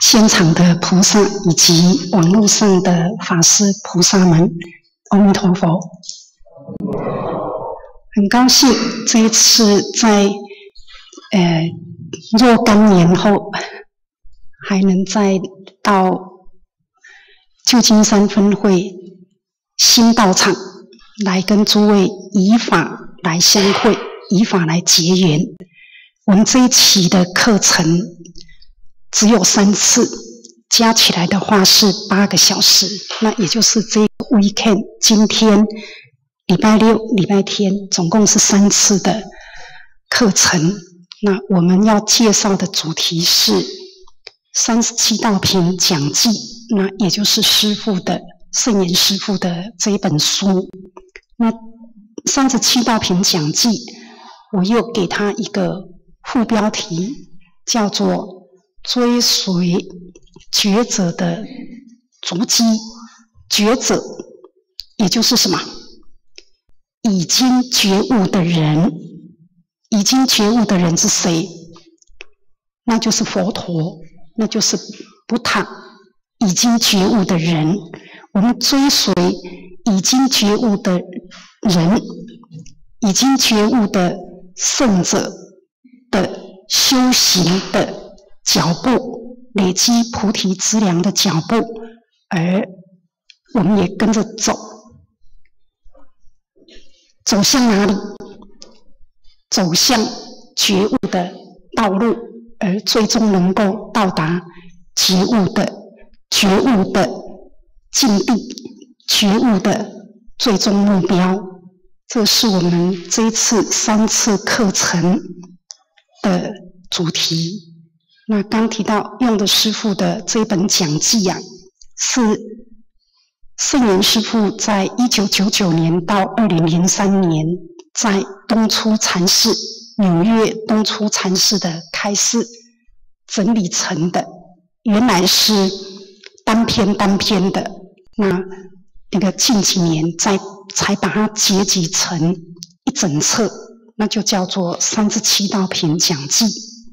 现场的菩萨以及网络上的法师菩萨们，阿弥陀佛！很高兴这一次在若干年后，还能再到旧金山分会新道场来跟诸位以法来相会，以法来结缘。我们这一期的课程只有3次，加起来的话是8个小时，那也就是这个 weekend 今天礼拜六、礼拜天总共是3次的课程。那我们要介绍的主题是37道品讲记，那也就是师父的圣严师父的这一本书。那37道品讲记，我又给它一个副标题，叫做追随觉者的足迹。觉者也就是什么？已经觉悟的人。已经觉悟的人是谁？那就是佛陀，那就是布塔。已经觉悟的人，我们追随已经觉悟的人，已经觉悟的圣者的修行的脚步，累积菩提资粮的脚步，而我们也跟着走，走向哪里？走向觉悟的道路，而最终能够到达觉悟的境地，觉悟的最终目标。这是我们这一次3次课程的主题。那刚提到用的师父的这一本讲记啊，是圣严师父在1999年到2003年在东出禅寺，纽约东出禅寺的开示整理成的。原来是单篇的，那个近几年才把它结集成一整册，那就叫做37道品讲记。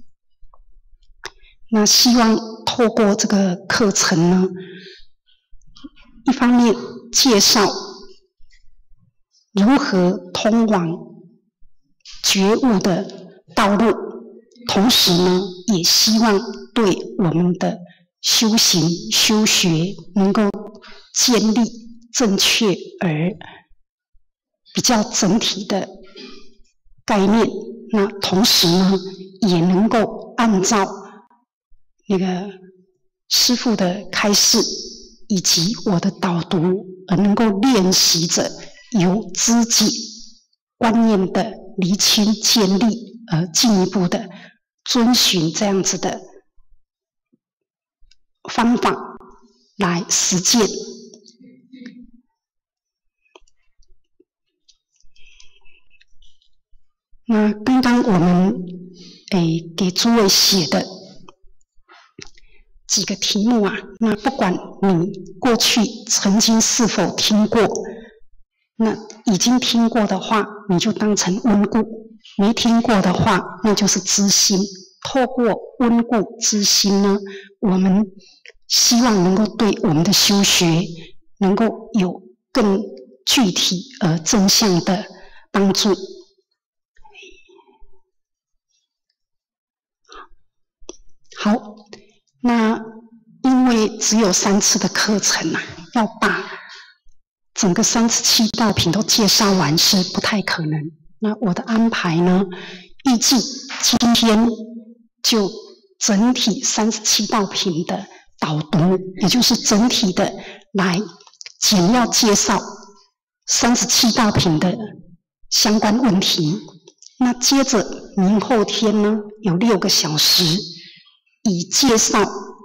那希望透过这个课程呢，一方面介绍如何通往觉悟的道路，同时呢，也希望对我们的修行修学能够建立正确而比较整体的概念。那同时呢，也能够按照那个师父的开示以及我的导读，而能够练习着由知己观念的厘清建立，而进一步的遵循这样子的方法来实践。那刚刚我们给诸位写的几个题目啊，那不管你过去曾经是否听过，那已经听过的话，你就当成温故；没听过的话，那就是知新。透过温故知新呢，我们希望能够对我们的修学能够有更具体而正向的帮助。好，那因为只有3次的课程啊，要把整个37道品都介绍完是不太可能。那我的安排呢，预计今天就整体37道品的导读，也就是整体的来简要介绍37道品的相关问题。那接着明后天呢，有6个小时，以介绍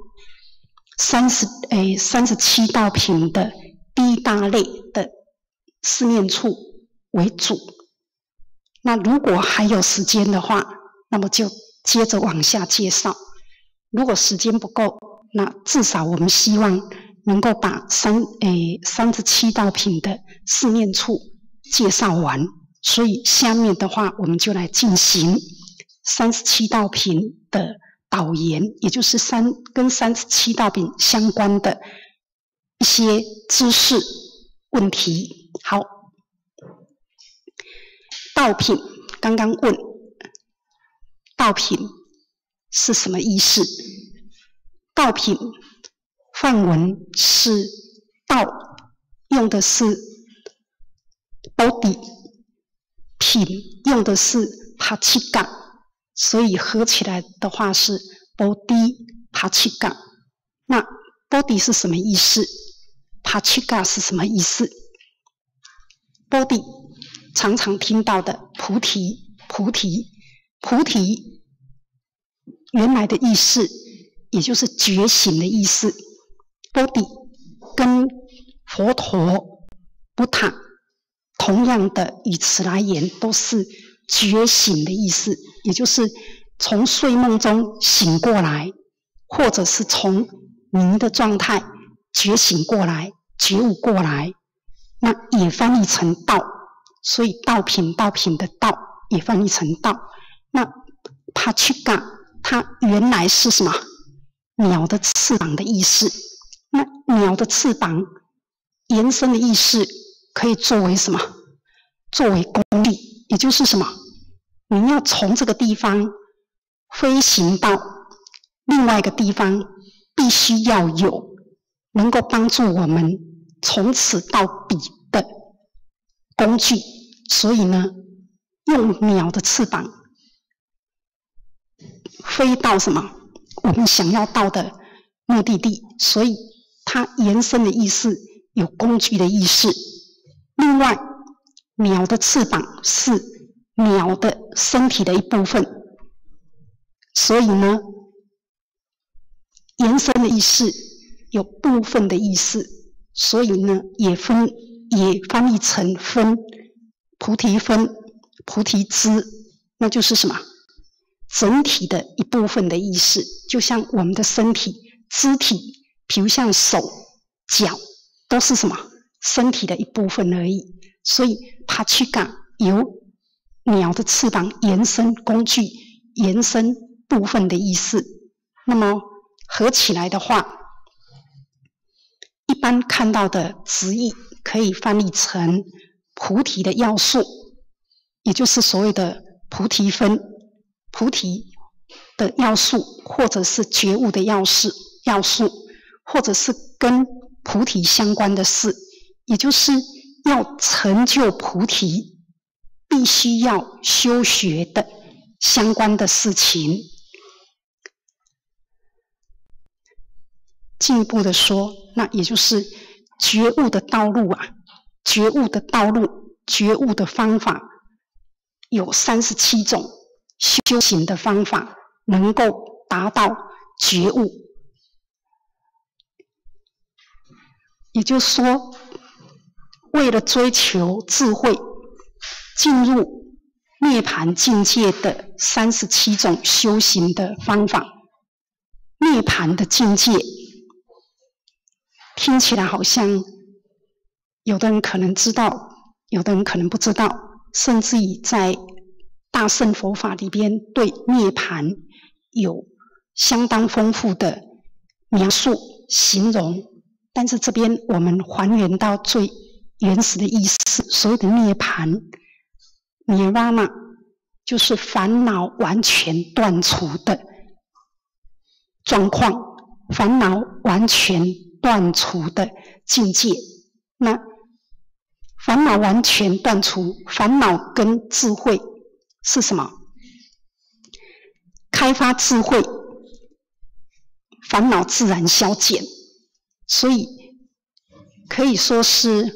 37道品的第一大类的四念处为主。那如果还有时间的话，那么就接着往下介绍。如果时间不够，那至少我们希望能够把37道品的四念处介绍完。所以下面的话，我们就来进行37道品的导言，也就是跟37道品相关的一些知识问题。好，道品刚刚问，道品是什么意思？道品梵文是道，用的是 body， 品用的是 pachika， 所以合起来的话是 body pachika。那 body 是什么意思？ pachika 是什么意思？ body 常常听到的菩提原来的意思也就是觉醒的意思。Bodhi 跟佛陀、布塔同样的语词来言，都是觉醒的意思，也就是从睡梦中醒过来，或者是从迷的状态觉醒过来、觉悟过来，那也翻译成道。所以道品的道也翻译成道。那 Pachika 它原来是什么？鸟的翅膀的意思。那鸟的翅膀延伸的意思可以作为什么？作为功力，也就是什么？你要从这个地方飞行到另外一个地方，必须要有能够帮助我们从此到彼的工具。所以呢，用鸟的翅膀飞到什么？我们想要到的目的地。所以它延伸的意思有工具的意思。另外，鸟的翅膀是鸟的身体的一部分，所以呢，延伸的意思有部分的意思，所以呢，也翻译成分。菩提分、菩提支，那就是什么？整体的一部分的意思。就像我们的身体、肢体，比如像手、脚，都是什么？身体的一部分而已。所以 Pachika 由鸟的翅膀延伸工具、延伸部分的意思。那么合起来的话，一般看到的直译可以翻译成菩提的要素，也就是所谓的菩提分，菩提的要素，或者是觉悟的要素，或者是跟菩提相关的事，也就是要成就菩提，必须要修学的相关的事情。进一步的说，那也就是觉悟的道路啊。觉悟的道路，觉悟的方法有37种修行的方法，能够达到觉悟。也就是说，为了追求智慧，进入涅槃境界的37种修行的方法。涅槃的境界听起来好像有的人可能知道，有的人可能不知道，甚至于在大乘佛法里边对涅槃有相当丰富的描述、形容。但是这边我们还原到最原始的意思，所谓的涅槃 Nirvana 就是烦恼完全断除的状况，烦恼完全断除的境界。那烦恼完全断除，烦恼跟智慧是什么？开发智慧，烦恼自然消减。所以可以说是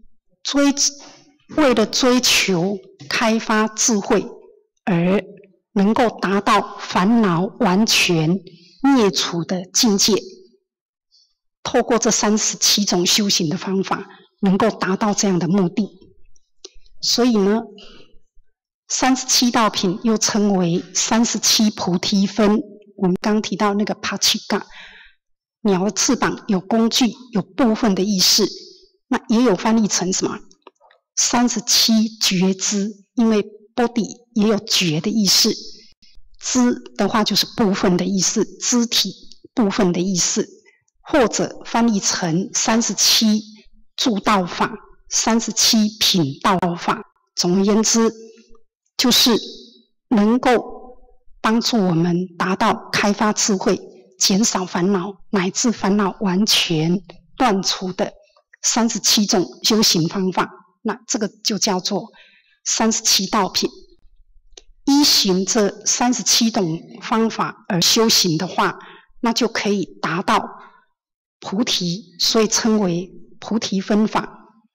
为了追求开发智慧，而能够达到烦恼完全灭除的境界。透过这37种修行的方法，能够达到这样的目的。所以呢，37道品又称为37菩提分。我们刚提到那个 Pachika， 鸟的翅膀有工具、有部分的意思，那也有翻译成什么？37觉知，因为 body 也有觉的意思。 肢的话就是部分的意思，肢体部分的意思，或者翻译成37助道法、37品道法。总而言之，就是能够帮助我们达到开发智慧、减少烦恼，乃至烦恼完全断除的37种修行方法。那这个就叫做37道品。依循这37种方法而修行的话，那就可以达到菩提，所以称为菩提分法。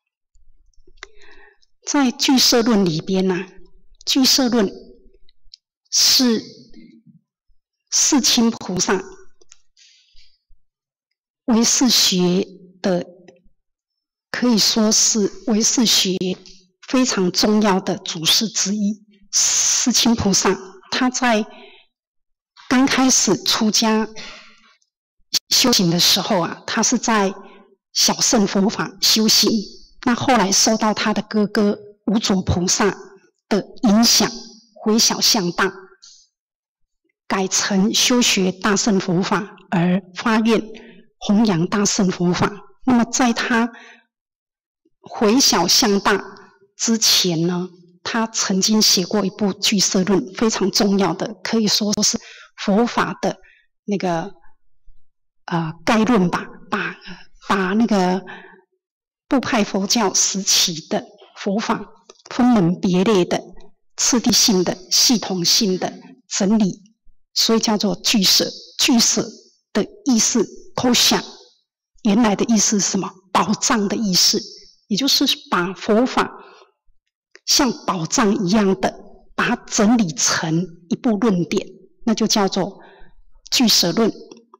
在俱舍论里边呢，俱舍论是世亲菩萨唯识学的，可以说是唯识学非常重要的祖师之一。世亲菩萨他在刚开始出家修行的时候啊，他是在小乘佛法修行，那后来受到他的哥哥无着菩萨的影响，回小向大，改成修学大乘佛法，而发愿弘扬大乘佛法。那么在他回小向大之前呢，他曾经写过一部俱舍论，非常重要的，可以说是佛法的那个概论吧，把那个部派佛教时期的佛法分门别类的、次第性的、系统性的整理，所以叫做俱舍。俱舍的意思 ，kosha 原来的意思是什么？宝藏的意思，也就是把佛法像宝藏一样的把它整理成一部论点，那就叫做俱舍论。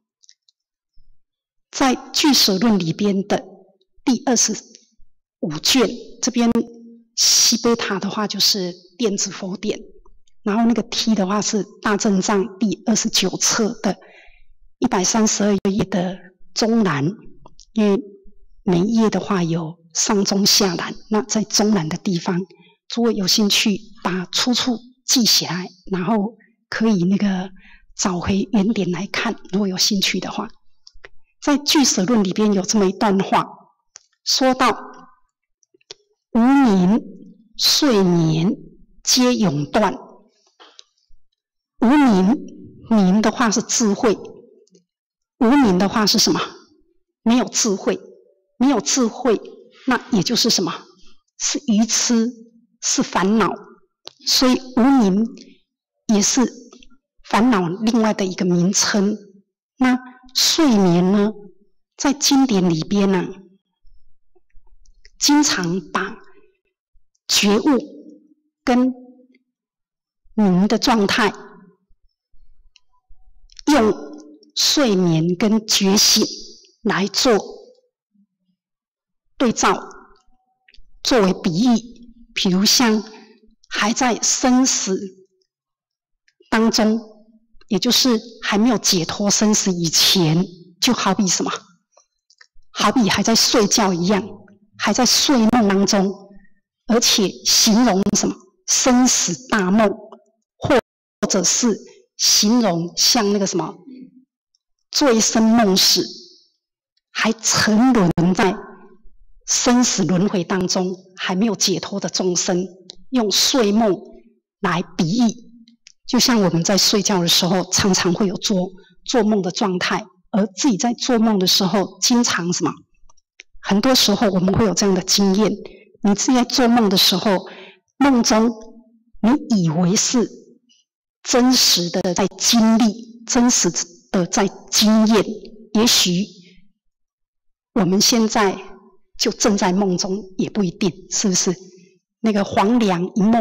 在俱舍论里边的第25卷，这边西贝塔的话就是电子佛典，然后那个 T 的话是大正藏第29册的132页的中栏，因为每一页的话有上中下栏，那在中栏的地方，诸位有兴趣把出处记起来，然后可以那个找回原点来看，如果有兴趣的话。在俱舍论里边有这么一段话，说到无明睡眠皆永断。无明，明的话是智慧，无明的话是什么？没有智慧，没有智慧，那也就是什么？是愚痴，是烦恼，所以无明也是烦恼另外的一个名称。那睡眠呢，在经典里边呢，经常把觉悟跟明的状态用睡眠跟觉醒来做对照，作为比喻。比如像还在生死当中，也就是还没有解脱生死以前，就好比什么？好比还在睡觉一样，还在睡梦当中，而且形容什么？生死大梦，或者是形容像那个什么醉生梦死，还沉沦在生死轮回当中，还没有解脱的众生，用睡梦来比喻。就像我们在睡觉的时候，常常会有做梦的状态，而自己在做梦的时候，经常什么？很多时候我们会有这样的经验：你自己在做梦的时候，梦中你以为是真实的在经历，真实的在经验，也许我们现在就正在梦中，也不一定，是不是？那个黄粱一梦。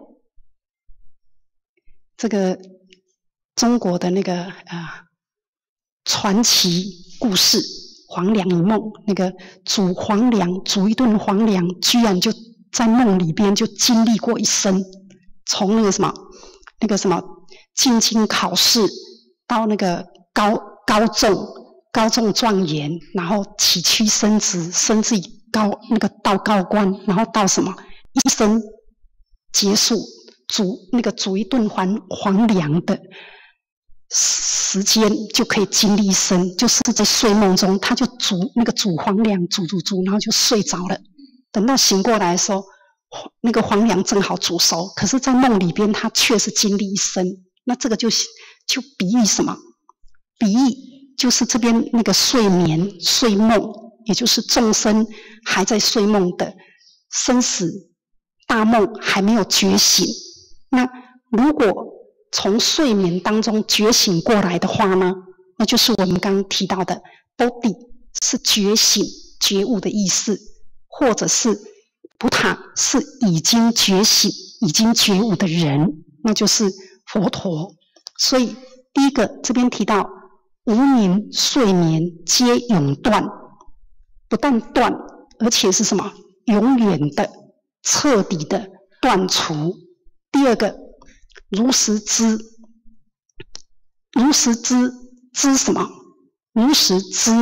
这个中国的那个传奇故事《黄粱一梦》，那个煮黄粱，煮一顿黄粱，居然就在梦里边就经历过一生，从那个什么进京考试到那个高中状元，然后起居升职，升至到高官，然后到什么一生结束。 煮一顿黄粱的时间就可以精力生，就是在睡梦中他就煮黄粱煮，然后就睡着了。等到醒过来的时候，那个黄粱正好煮熟，可是在梦里边他却是精力生。那这个就比喻什么？比喻就是这边那个睡梦，也就是众生还在睡梦的生死大梦还没有觉醒。那如果从睡眠当中觉醒过来的话呢，那就是我们刚刚提到的 bodhi 是觉醒觉悟的意思，或者是Buddha 是已经觉醒已经觉悟的人，那就是佛陀。所以第一个这边提到无明睡眠皆永断，不但断，而且是什么？永远的彻底的断除。第二个如实知，如实知什么？如实知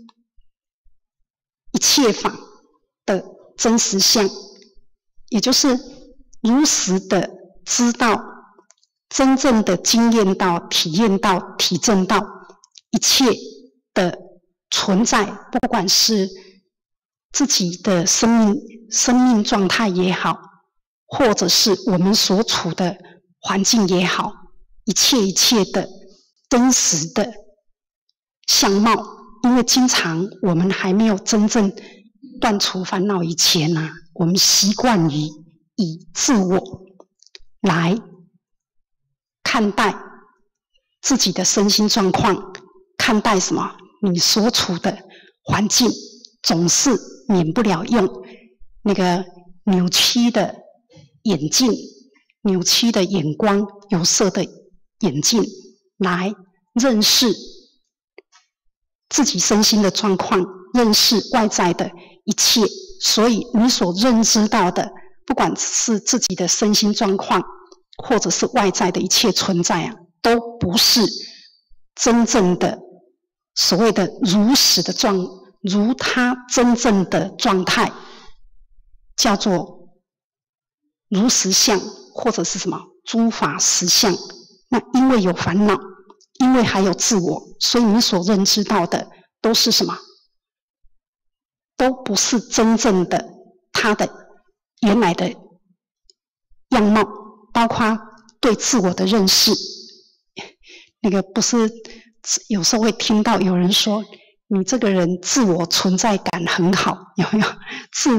一切法的真实相，也就是如实的知道，真正的经验到、体验到、体证到一切的存在，不管是自己的生命状态也好，或者是我们所处的环境也好，一切的真实的相貌。因为经常我们还没有真正断除烦恼以前啊，我们习惯于以自我来看待自己的身心状况，看待什么？你所处的环境，总是免不了用那个扭曲的眼镜、扭曲的眼光、有色的眼镜来认识自己身心的状况，认识外在的一切。所以你所认知到的，不管是自己的身心状况，或者是外在的一切存在啊，都不是真正的所谓的如他真正的状态，叫做如实相，或者是什么诸法实相。那因为有烦恼，因为还有自我，所以你所认知到的都是什么？都不是真正的他的原来的样貌，包括对自我的认识。那个不是有时候会听到有人说，你这个人自我存在感很好，有没有？自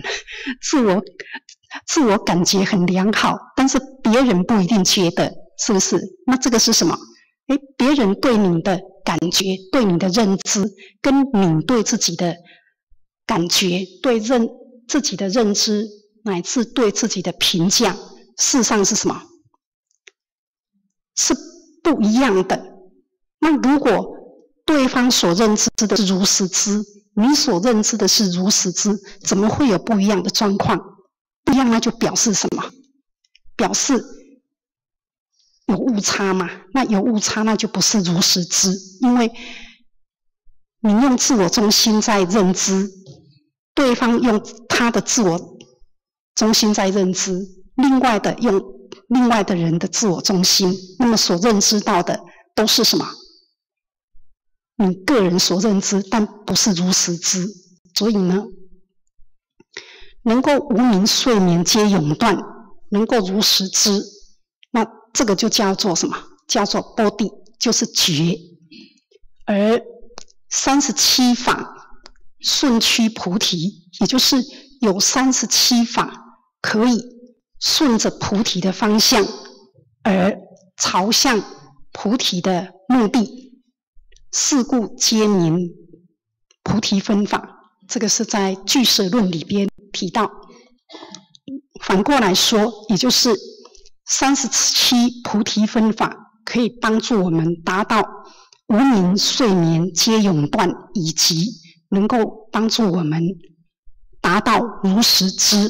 我感觉很良好，但是别人不一定觉得，是不是？那这个是什么？别人对你的感觉、对你的认知，跟你对自己的感觉、对自己的认知，乃至对自己的评价，事实上是什么？是不一样的。那如果对方所认知的是如实知，你所认知的是如实知，怎么会有不一样的状况？不一样，那就表示什么？表示有误差嘛。那有误差，那就不是如实知，因为你用自我中心在认知，对方用他的自我中心在认知，另外的用另外的人的自我中心，那么所认知到的都是什么？你个人所认知，但不是如实知。所以呢，能够无明睡眠皆永断，能够如实知，那这个就叫做什么？叫做 bodhi， 就是觉。而37法顺趋菩提，也就是有37法可以顺着菩提的方向而朝向菩提的目的，是故皆名菩提分法。这个是在俱舍论里边提到。反过来说，也就是37菩提分法可以帮助我们达到无明睡眠皆永断，以及能够帮助我们达到如实知。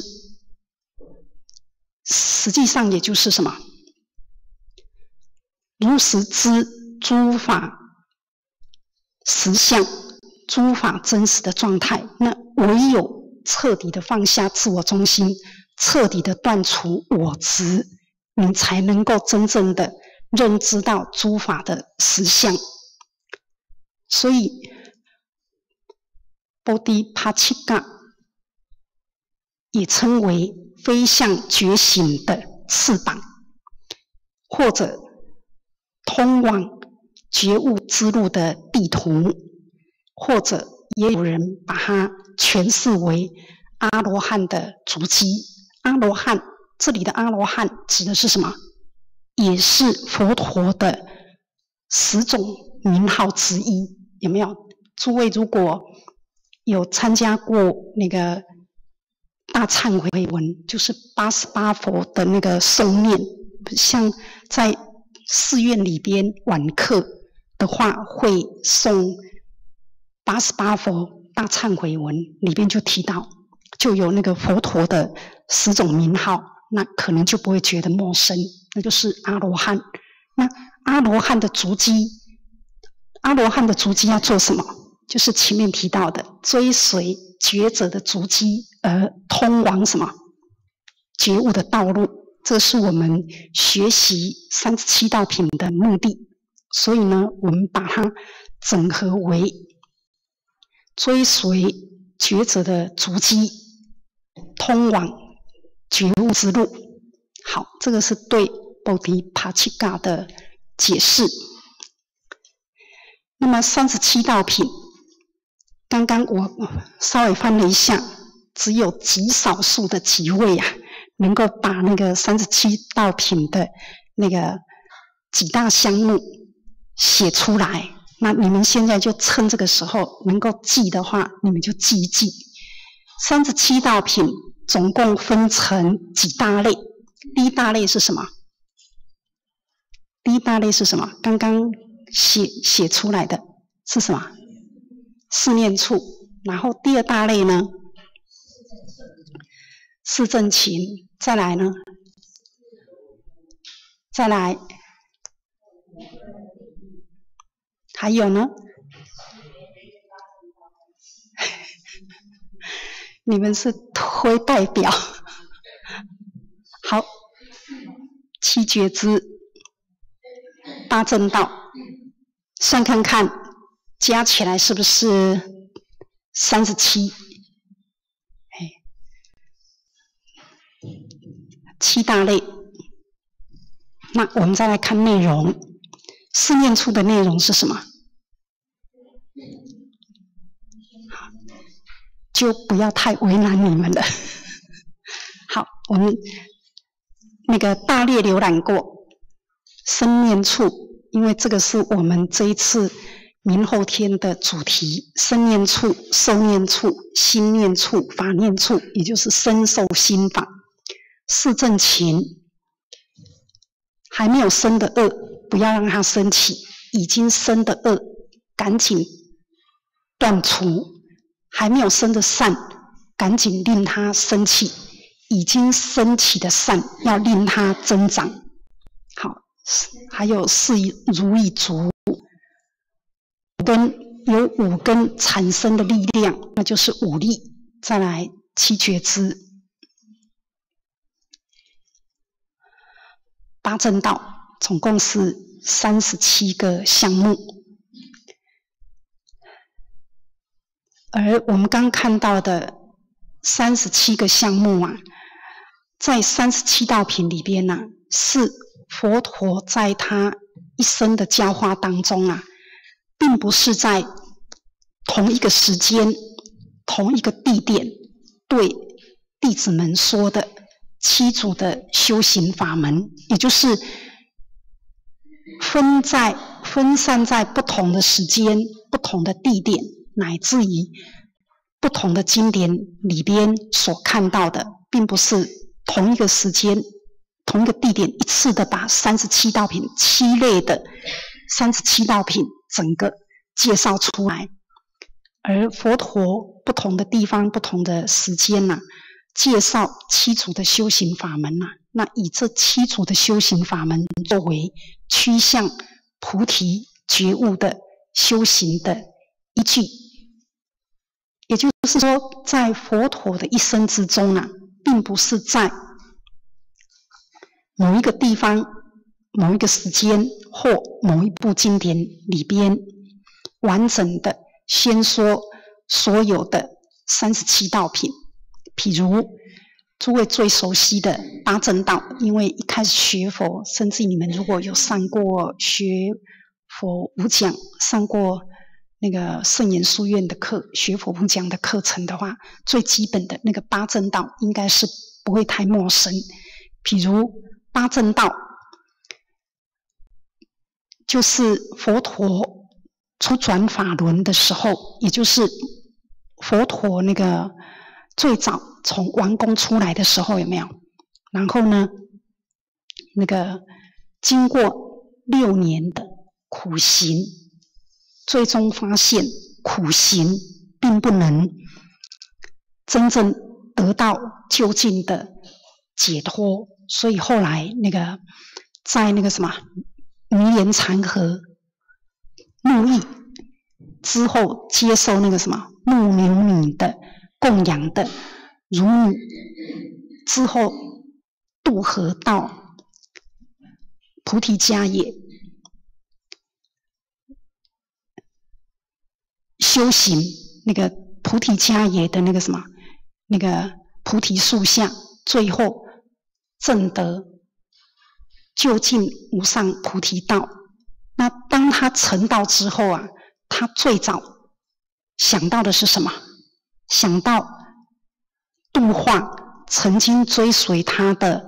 实际上也就是什么？如实知诸法实相，诸法真实的状态。那唯有彻底的放下自我中心，彻底的断除我执， 你才能够真正的认知到诸法的实相。所以波提帕契嘎也称为飞向觉醒的翅膀，或者通往觉悟之路的地图，或者也有人把它诠释为阿罗汉的足迹。阿罗汉，这里的阿罗汉指的是什么？也是佛陀的10种名号之一。有没有？诸位如果有参加过那个大忏悔文，就是88佛的那个诵念，像在寺院里边晚课的话，会诵88佛大忏悔文，里边就提到，就有那个佛陀的10种名号，那可能就不会觉得陌生，那就是阿罗汉。那阿罗汉的足迹，阿罗汉的足迹要做什么？就是前面提到的，追随觉者的足迹而通往什么？觉悟的道路。这是我们学习37道品的目的。所以呢，我们把它整合为追随觉者的足迹，通往觉悟之路。好，这个是对波提帕契嘎的解释。那么37道品，刚刚我稍微翻了一下，只有极少数的几位啊，能够把那个37道品的那个几大项目写出来。那你们现在就趁这个时候能够记的话，你们就记一记。37道品总共分成几大类？第一大类是什么？第一大类是什么？刚刚写出来的是什么？四念处。然后第二大类呢？四正勤。再来呢？再来，还有呢？你们是推代表。好，七觉支、八正道，算看看加起来是不是37？七大类。那我们再来看内容，四念处的内容是什么？就不要太为难你们了。好，我们那个大略浏览过生念处，因为这个是我们这一次明后天的主题。生念处、受念处、心念处、法念处，也就是身受心法。四正勤，还没有生的恶，不要让它升起；已经生的恶，赶紧断除；还没有生的善，赶紧令它升起；已经升起的善，要令它增长。好，还有四如意足，有五根产生的力量，那就是五力。再来七觉支。八正道总共是37个项目，而我们刚看到的37个项目啊，在37道品里边啊，是佛陀在他一生的教化当中啊，并不是在同一个时间、同一个地点对弟子们说的七组的修行法门，也就是分散在不同的时间、不同的地点，乃至于不同的经典里边所看到的，并不是同一个时间、同一个地点一次的把37道品7类的37道品整个介绍出来，而佛陀不同的地方、不同的时间啊，介绍七组的修行法门啊，那以这七组的修行法门作为趋向菩提觉悟的修行的依据。也就是说，在佛陀的一生之中啊，并不是在某一个地方、某一个时间或某一部经典里边，完整的先说所有的37道品，譬如诸位最熟悉的八正道，因为一开始学佛，甚至你们如果有上过学佛五讲，上过那个圣严书院的课，学佛五讲的课程的话，最基本的那个八正道应该是不会太陌生。譬如八正道，就是佛陀出转法轮的时候，也就是佛陀那个最早从王宫出来的时候，有没有？然后呢，那个经过6年的苦行，最终发现苦行并不能真正得到究竟的解脱，所以后来那个在那个什么弥莲禅河沐浴之后，接受那个什么牧牛女的供养的乳女之后，渡河到菩提迦叶修行，那个菩提迦叶的那个什么那个菩提树下，最后证得究竟无上菩提道。那当他成道之后啊，他最早想到的是什么？想到度化曾经追随他的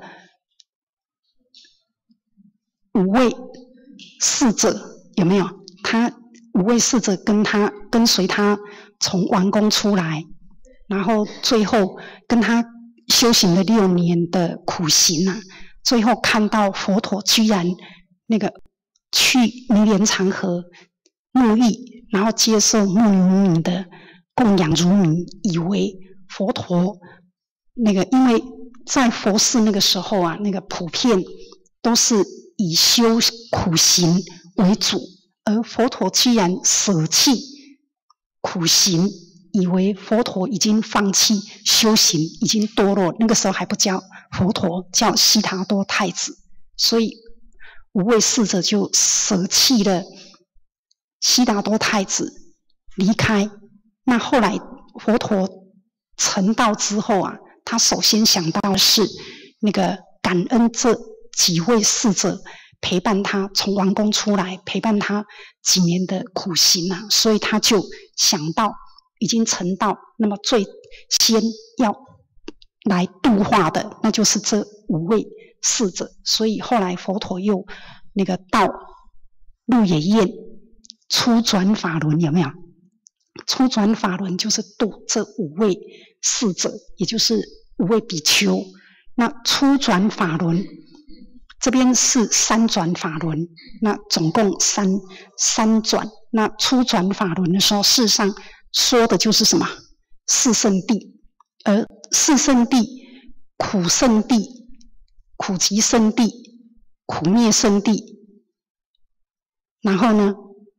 5位侍者，有没有？他5位侍者跟随他从王宫出来，然后最后跟他修行了6年的苦行啊，最后看到佛陀居然那个去弥莲禅河沐浴，然后接受牧牛女的供养乳女，以为佛陀那个，因为在佛寺那个时候啊，那个普遍都是以修苦行为主，而佛陀居然舍弃苦行，以为佛陀已经放弃修行，已经堕落。那个时候还不叫佛陀，叫悉达多太子，所以5位侍者就舍弃了悉达多太子离开。那后来佛陀成道之后啊，他首先想到的是那个感恩这几位侍者陪伴他从王宫出来，陪伴他几年的苦行啊，所以他就想到已经成道，那么最先要来度化的那就是这5位侍者。所以后来佛陀又那个到鹿野苑初转法轮，有没有？初转法轮就是度这5位侍者，也就是5位比丘。那初转法轮这边是3转法轮，那总共三转。那初转法轮的时候，事实上说的就是什么？4圣谛，而4圣谛，苦圣谛、苦集圣谛、苦灭圣谛，然后呢，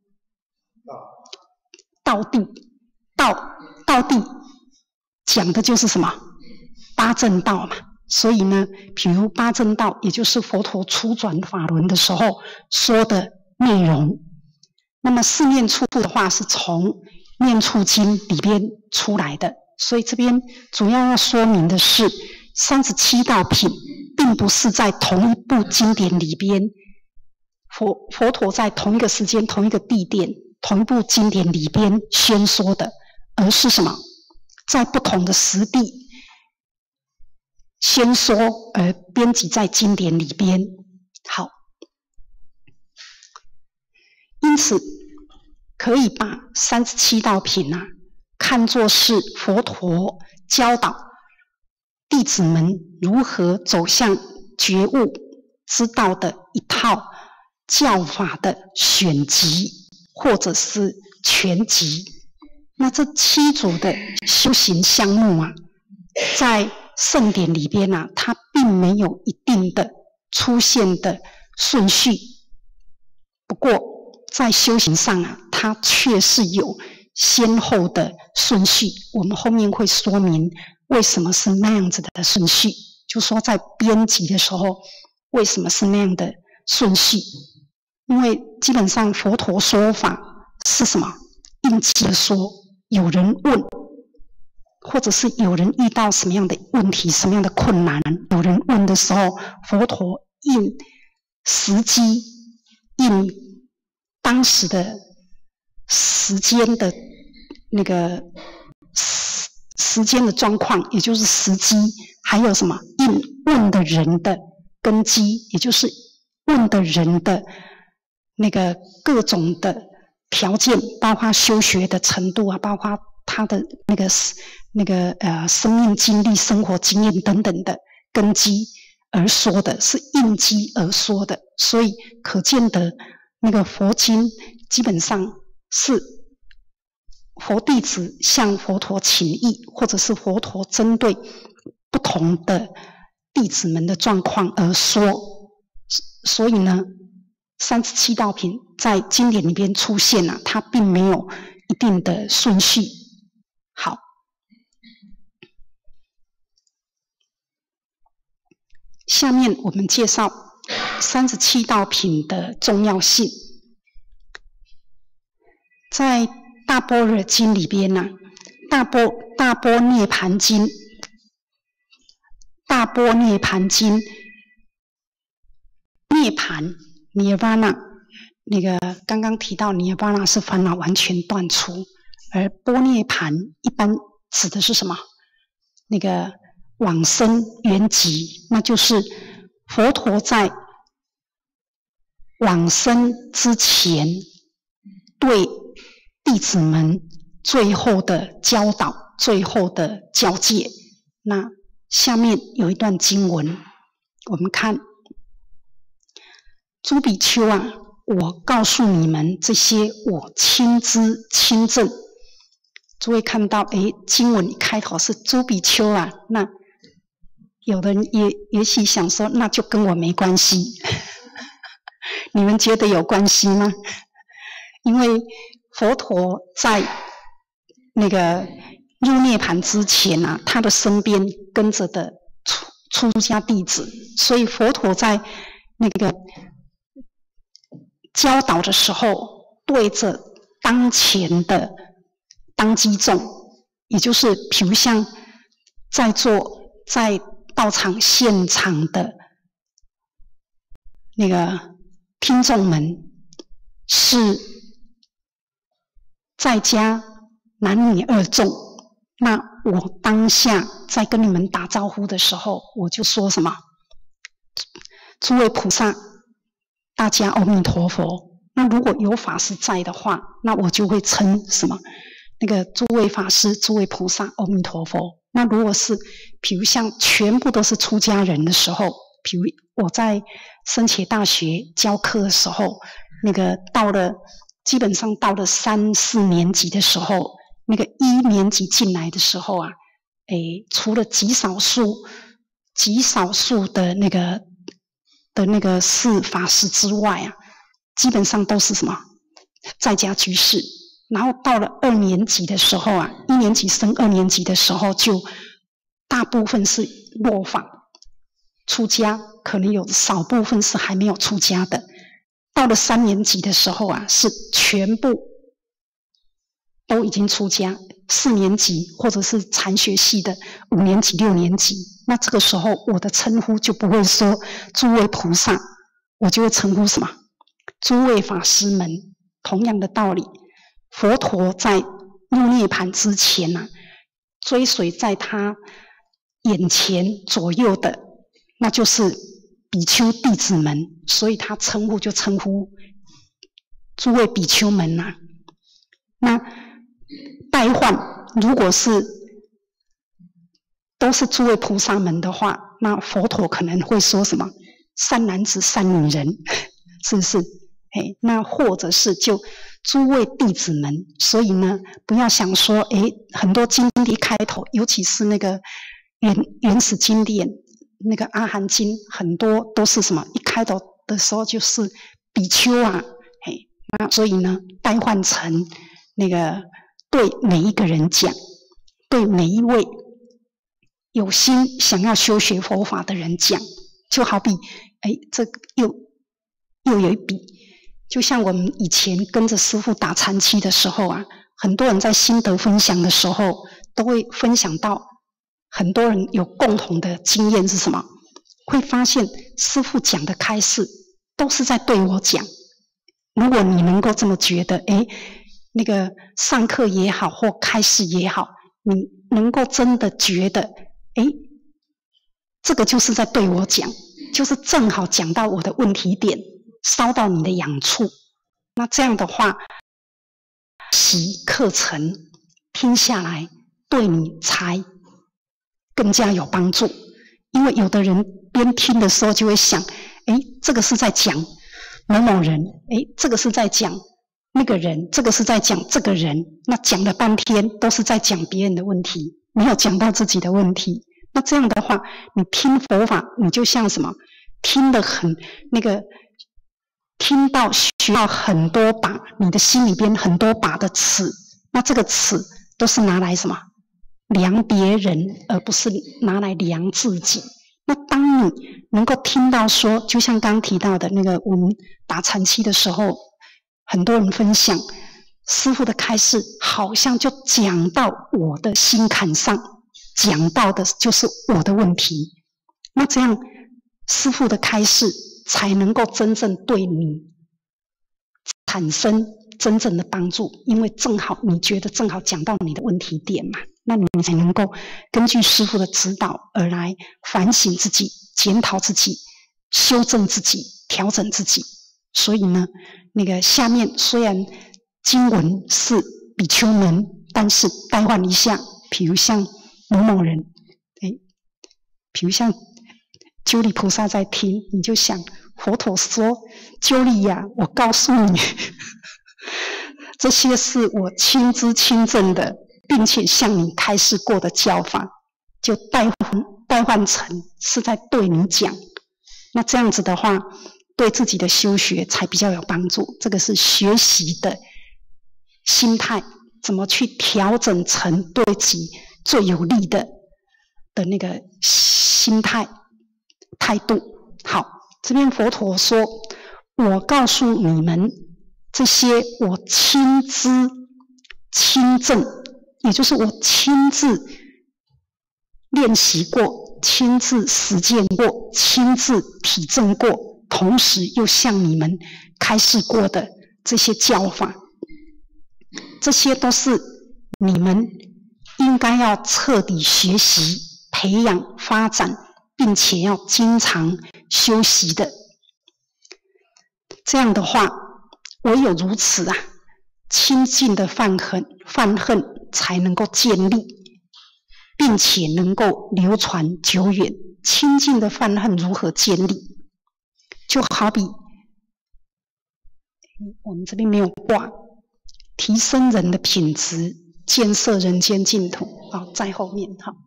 道谛，道谛讲的就是什么？八正道嘛。所以呢，比如八正道，也就是佛陀初转法轮的时候说的内容。那么四念处的话，是从念处经里边出来的。所以这边主要要说明的是，37道品并不是在同一部经典里边，佛陀在同一个时间、同一个地点、同一部经典里边宣说的，而是什么？在不同的时地宣说而编辑在经典里边。好，因此可以把37道品啊看作是佛陀教导弟子们如何走向觉悟之道的一套教法的选集，或者是全集。那这7组的修行项目啊，在圣典里边啊，它并没有一定的出现的顺序。不过在修行上啊，它确是有先后的顺序。我们后面会说明为什么是那样子的顺序。就说在编辑的时候， 为什么是那样的顺序？因为基本上佛陀说法是什么？应机的说，有人问，或者是有人遇到什么样的问题、什么样的困难，有人问的时候，佛陀应时机、应当时的时间的那个时间的状况，也就是时机，还有什么应问的人的根基，也就是问的人的那个各种的条件，包括修学的程度啊，包括他的那个生命经历、生活经验等等的根基而说的，是应机而说的。所以可见的那个佛经基本上是佛弟子向佛陀请益，或者是佛陀针对不同的弟子们的状况而说。所以呢，37道品在经典里边出现啊，它并没有一定的顺序。好，下面我们介绍37道品的重要性。在大般若经里边呢，大般涅盘经，涅盘 Nirvana， 那个刚刚提到 Nirvana 是烦恼完全断除，而般涅盘一般指的是什么？那个往生圆寂，那就是佛陀在往生之前对弟子们最后的教导、最后的教诫。那下面有一段经文，我们看：诸比丘啊，我告诉你们这些我亲知亲证。诸位看到，经文开头是诸比丘啊，那有的人也许想说，那就跟我没关系。你们觉得有关系吗？因为佛陀在那个入涅盘之前啊，他的身边跟着的出家弟子，所以佛陀在那个教导的时候，对着当前的当机众，也就是比如像在道场现场的那个听众们，是在家男女二众，那我当下在跟你们打招呼的时候，我就说什么？诸位菩萨，大家阿弥陀佛。那如果有法师在的话，那我就会称什么？那个诸位法师、诸位菩萨，阿弥陀佛。那如果是比如像全部都是出家人的时候，比如我在僧伽大学教课的时候，那个基本上到了3、4年级的时候，那个1年级进来的时候啊，除了极少数的那个是法师之外啊，基本上都是什么在家居士。然后到了2年级的时候啊，1年级升2年级的时候，就大部分是落坊出家，可能有少部分是还没有出家的。到了3年级的时候啊，是全部都已经出家。4年级或者是禅学系的5年级、6年级，那这个时候我的称呼就不会说诸位菩萨，我就会称呼什么？诸位法师们。同样的道理，佛陀在入涅盘之前啊，追随在他眼前左右的，那就是比丘弟子们，所以他称呼就称呼诸位比丘们啊。那代换如果是都是诸位菩萨们的话，那佛陀可能会说什么？善男子、善女人，是不是？那或者是就诸位弟子们，所以呢，不要想说，很多经典开头，尤其是那个原始经典，那个阿含经，很多都是什么？一开头的时候就是比丘啊，那所以呢，代换成那个对每一个人讲，对每一位有心想要修学佛法的人讲，就好比这个又有一笔。就像我们以前跟着师父打禅期的时候啊，很多人在心得分享的时候，都会分享到很多人有共同的经验是什么？会发现师父讲的开示都是在对我讲。如果你能够这么觉得，那个上课也好或开示也好，你能够真的觉得，这个就是在对我讲，就是正好讲到我的问题点，烧到你的痒处。那这样的话，习课程听下来，对你才更加有帮助。因为有的人边听的时候就会想，这个是在讲某某人，这个是在讲那个人，这个是在讲这个人，那讲了半天都是在讲别人的问题，没有讲到自己的问题。那这样的话，你听佛法，你就像什么？听得很听到学到很多把，你的心里边很多把的尺，那这个尺都是拿来什么？量别人，而不是拿来量自己。那当你能够听到说，就像刚提到的那个，我们打禅期的时候，很多人分享师父的开示，好像就讲到我的心坎上，讲到的就是我的问题。那这样师父的开示才能够真正对你产生真正的帮助，因为正好你觉得正好讲到你的问题点嘛，那你才能够根据师父的指导而来反省自己、检讨自己、修正自己、调整自己。所以呢，那个下面虽然经文是比丘门，但是代换一下，比如像某某人，比如像鸠利菩萨在听，你就想佛陀说：“鸠利呀，我告诉你，这些是我亲知亲证的，并且向你开示过的教法，就代换成是在对你讲。那这样子的话，对自己的修学才比较有帮助。这个是学习的心态，怎么去调整成对自己最有利的那个心态态度。好，这边佛陀说，我告诉你们这些我亲知亲证，也就是我亲自练习过、亲自实践过、亲自体证过，同时又向你们开示过的这些教法，这些都是你们应该要彻底学习、培养、发展，并且要经常修习的。这样的话，唯有如此啊，亲近的犯恨才能够建立，并且能够流传久远。亲近的犯恨如何建立？就好比我们这边没有挂，提升人的品质，建设人间净土。好，在后面好。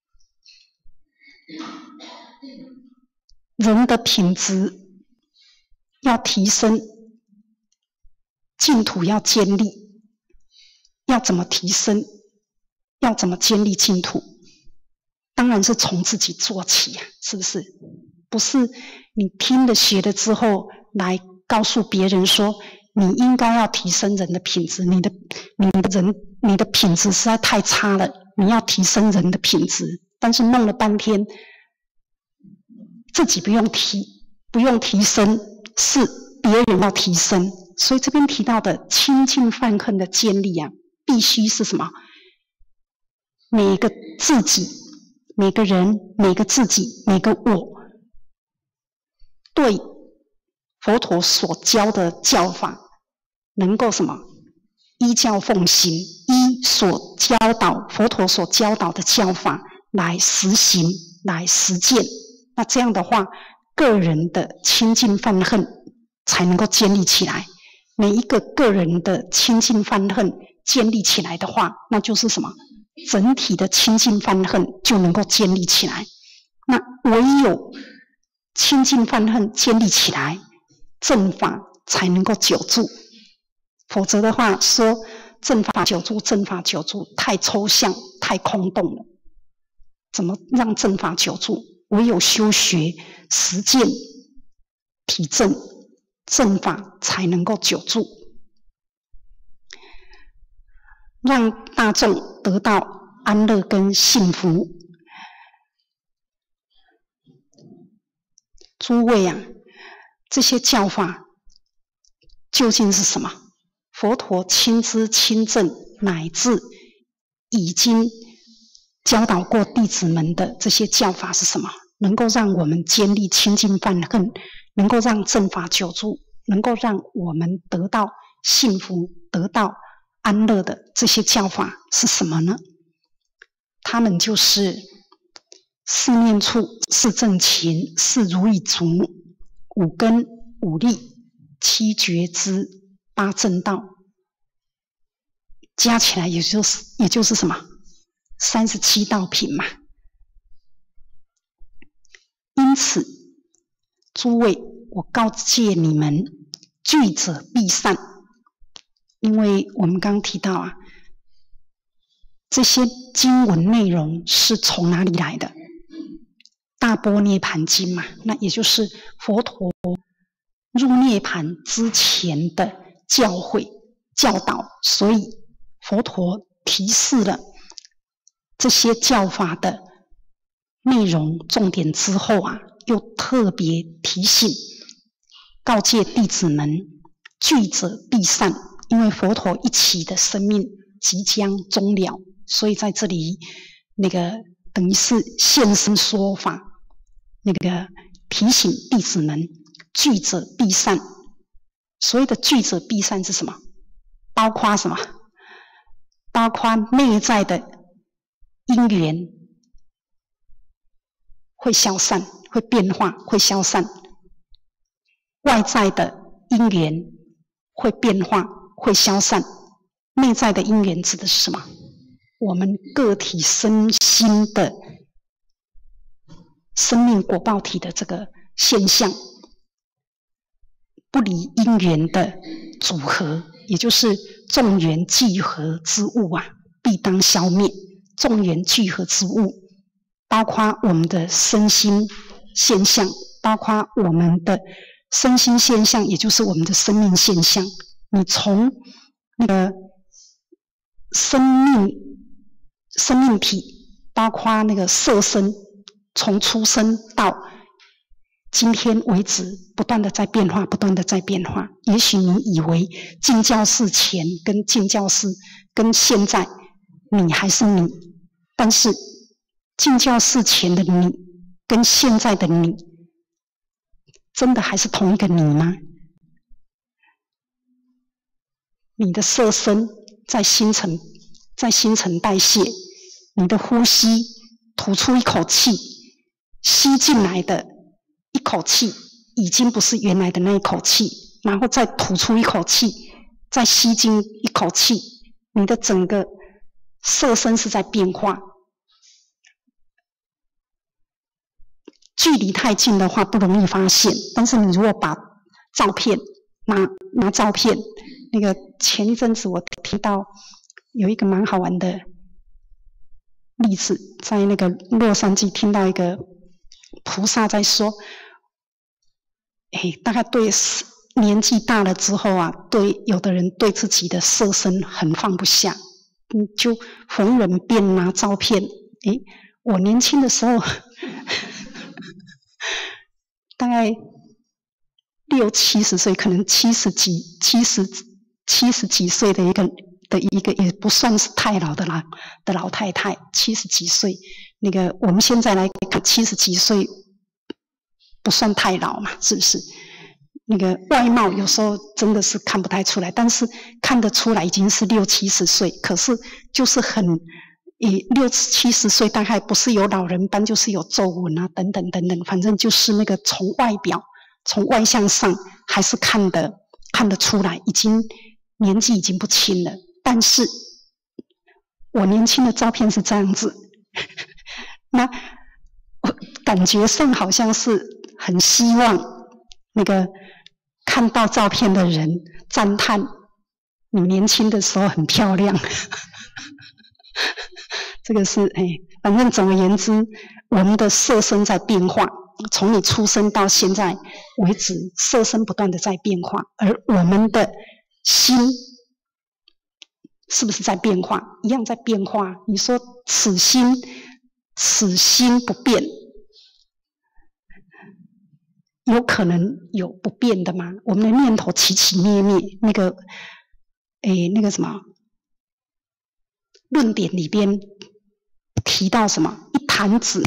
人的品质要提升，净土要建立，要怎么提升？要怎么建立净土？当然是从自己做起啊，是不是？不是你听了学了之后来告诉别人说你应该要提升人的品质，你的品质实在太差了，你要提升人的品质，但是弄了半天自己不用提升，是别人要提升。所以这边提到的亲近犯恨的建立啊，必须是什么？每个自己、每个人、每个自己、每个我，对佛陀所教的教法，能够什么？依教奉行，依所教导佛陀所教导的教法来实行、来实践。那这样的话，个人的亲近犯恨才能够建立起来。每一个个人的亲近犯恨建立起来的话，那就是什么？整体的亲近犯恨就能够建立起来。那唯有亲近犯恨建立起来，正法才能够久住。否则的话，说正法久住，正法久住太抽象、太空洞了。怎么让正法久住？唯有修学、实践体证，正法才能够久住，让大众得到安乐跟幸福。诸位啊，这些教法究竟是什么？佛陀亲知亲证，乃至已经教导过弟子们的这些教法是什么？能够让我们坚立清净犯恨，能够让正法久住，能够让我们得到幸福、得到安乐的这些教法是什么呢？他们就是四念处、四正勤、四如意足、五根、五力、七觉支、八正道，加起来也就是什么？37道品嘛。因此，诸位，我告诫你们，具者必善。因为我们刚提到啊，这些经文内容是从哪里来的？大般涅盘经嘛，那也就是佛陀入涅盘之前的教诲教导，所以佛陀提示了这些教法的内容重点之后啊，又特别提醒告诫弟子们，具者必善。因为佛陀一期的生命即将终了，所以在这里等于是现身说法，提醒弟子们，具者必善。所谓的具者必善是什么？包括什么？包括内在的因缘会消散，会变化，会消散；外在的因缘会变化，会消散。内在的因缘指的是什么？我们个体身心的生命果报体的这个现象，不离因缘的组合，也就是众缘聚合之物啊，必当消灭。众缘聚合之物，包括我们的身心现象，包括我们的身心现象，也就是我们的生命现象。你从生命体，包括色身，从出生到今天为止，不断的在变化，不断的在变化。也许你以为进教室前跟进教室跟现在你还是你，但是进教室前的你跟现在的你，真的还是同一个你吗？你的色身在新陈代谢，你的呼吸吐出一口气，吸进来的一口气已经不是原来的那一口气，然后再吐出一口气，再吸进一口气，你的整个色身是在变化。距离太近的话不容易发现，但是你如果把照片拿照片，前一阵子我听到有一个蛮好玩的例子，在洛杉矶听到一个菩萨在说，大概对年纪大了之后啊，有的人对自己的色身很放不下，就逢人便拿照片，我年轻的时候大概60、70岁，可能70几岁的一个也不算是太老的老太太，70几岁。我们现在来看70几岁不算太老嘛，是不是？外貌有时候真的是看不太出来，但是看得出来已经是60、70岁，可是就是很60、70岁，大概不是有老人斑，就是有皱纹啊，等等等等，反正就是从外表、从外向上还是看得出来，年纪已经不轻了。但是我年轻的照片是这样子，那我感觉上好像是很希望看到照片的人赞叹你年轻的时候很漂亮。这个是反正总而言之，我们的色身在变化， 从你出生到现在为止，色身不断的在变化，而我们的心是不是在变化？一样在变化。你说此心不变，有可能有不变的吗？我们的念头起起灭灭，那个什么论点里边提到什么？一弹指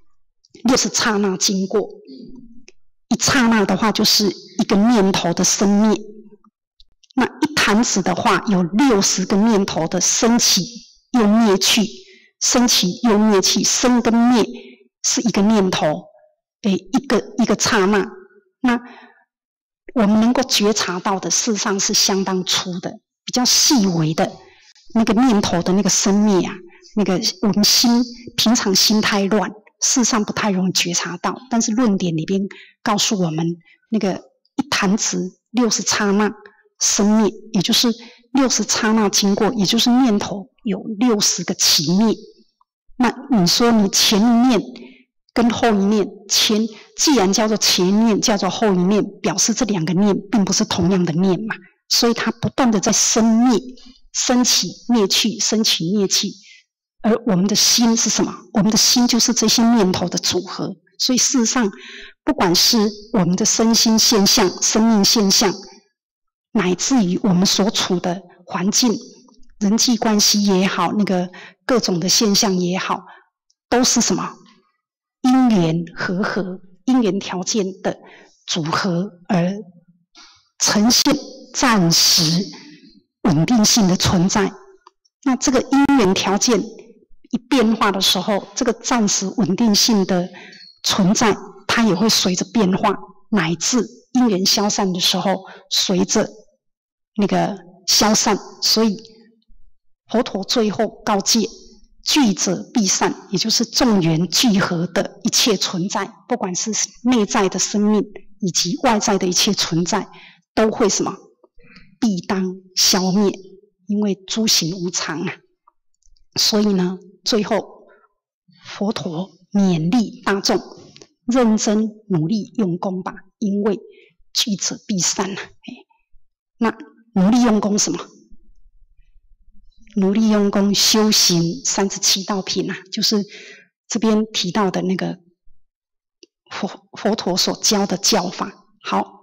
60刹那经过，一刹那的话就是一个念头的生灭。那一弹指的话，有60个念头的升起又灭去，升起又灭去，生跟灭是一个念头，一个刹那。那我们能够觉察到的，事实上是相当粗的，比较细微的那个念头的那个生灭啊，那个我们平常心太乱，事实上不太容易觉察到。但是论点里边告诉我们，那个一弹指60刹那生灭，也就是60刹那经过，也就是念头有60个起灭。那你说你前一念跟后一念，既然叫做前一念，叫做后一念，表示这两个念并不是同样的念嘛，所以它不断的在生灭，升起灭去，升起灭去。而我们的心是什么？我们的心就是这些念头的组合。所以事实上，不管是我们的身心现象、生命现象，乃至于我们所处的环境、人际关系也好，那个各种的现象也好，都是什么？因缘和因缘条件的组合而呈现暂时稳定性的存在。那这个因缘条件一变化的时候，这个暂时稳定性的存在，它也会随着变化，乃至因缘消散的时候，随着那个消散。所以佛陀最后告诫，聚者必散，也就是众缘聚合的一切存在，不管是内在的生命以及外在的一切存在，都会什么？必当消灭，因为诸行无常啊。所以呢，最后佛陀勉励大众认真努力用功吧，因为聚者必散啊。那努力用功什么？努力用功修行37道品啊，就是这边提到的那个佛陀所教的教法。好，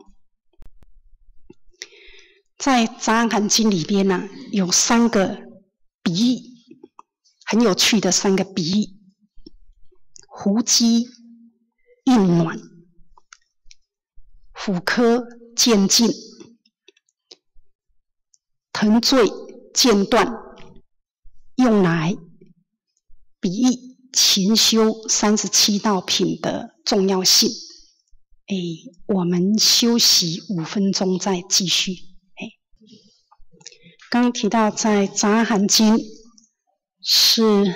在《杂阿含经》里边呢，有3个比喻，很有趣的3个比喻：胡姬应暖、虎科渐进、藤坠渐断，用来比喻勤修37道品的重要性。我们休息5分钟再继续。刚刚提到在《杂阿含经》是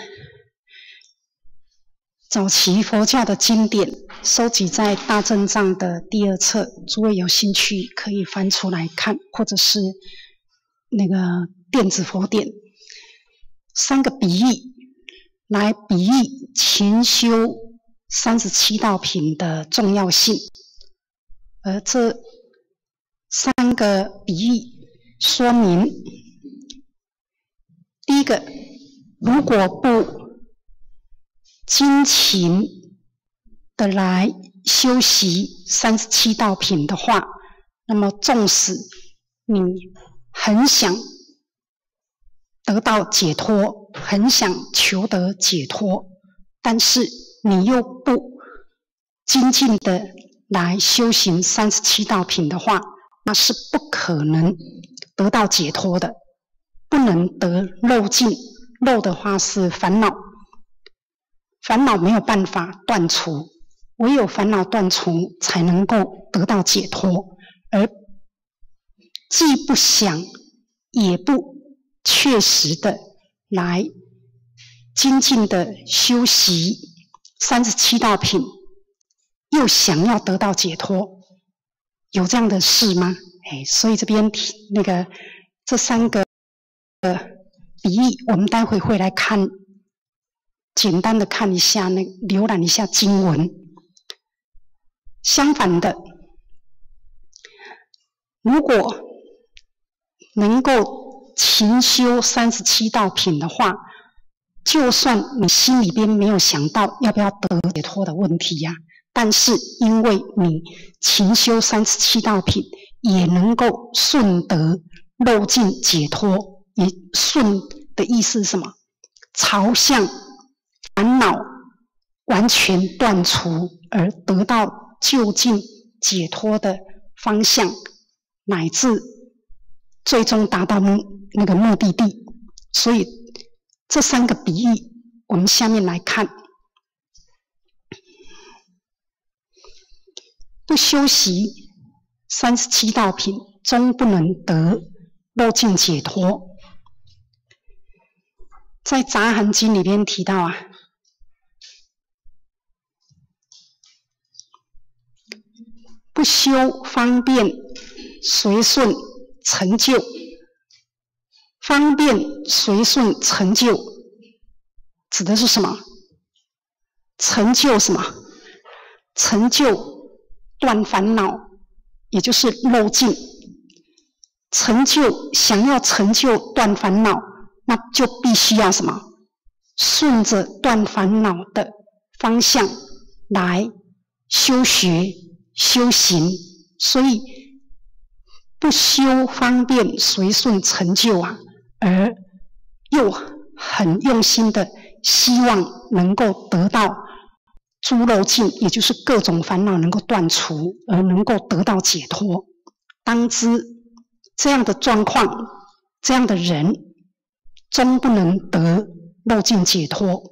早期佛教的经典，收集在大正藏的第2册，诸位有兴趣可以翻出来看，或者是那个电子佛典。3个比喻来比喻勤修37道品的重要性，而这3个比喻说明，第一个，如果不精勤的来修习37道品的话，那么纵使你很想得到解脱，很想求得解脱，但是你又不精进的来修行37道品的话，那是不可能得到解脱的，不能得漏尽。漏的话是烦恼，烦恼没有办法断除，唯有烦恼断除才能够得到解脱。而既不想也不确实的来精进的修习37道品，又想要得到解脱，有这样的事吗？所以这边那个这3个比喻，我们待会会来看，简单的看一下，浏览一下经文。 相反的，如果能够勤修37道品的话，就算你心里边没有想到要不要得解脱的问题呀，但是因为你勤修37道品，也能够顺得漏尽解脱。也顺的意思是什么？朝向烦恼完全断除而得到究竟解脱的方向，乃至最终达到那个目的地。所以这3个比喻，我们下面来看。不修习37道品，终不能得漏尽解脱。在《杂含经》里边提到啊，不修方便随顺成就，方便随顺成就指的是什么？成就什么？成就断烦恼，也就是漏尽。成就想要成就断烦恼，那就必须要什么？顺着断烦恼的方向来修学修行。所以不修方便随顺成就啊，而又很用心的希望能够得到诸漏尽，也就是各种烦恼能够断除，而能够得到解脱。当知这样的状况，这样的人终不能得漏尽解脱。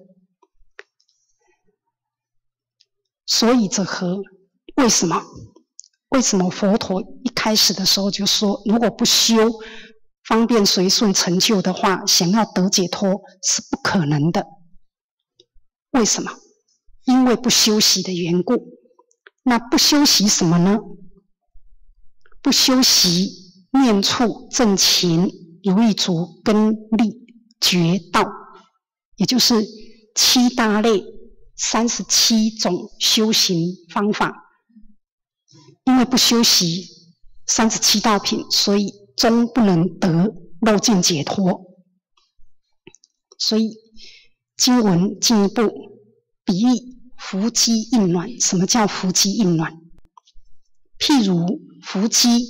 所以者何？为什么？为什么佛陀一开始的时候就说，如果不修方便随顺成就的话，想要得解脱是不可能的？为什么？因为不修习的缘故。那不修习什么呢？不修习念处正勤如意足根利觉道，也就是7大类37种修行方法。因为不修习37道品，所以终不能得漏尽解脱。所以经文进一步比喻伏鸡应卵。什么叫伏鸡应卵？譬如伏鸡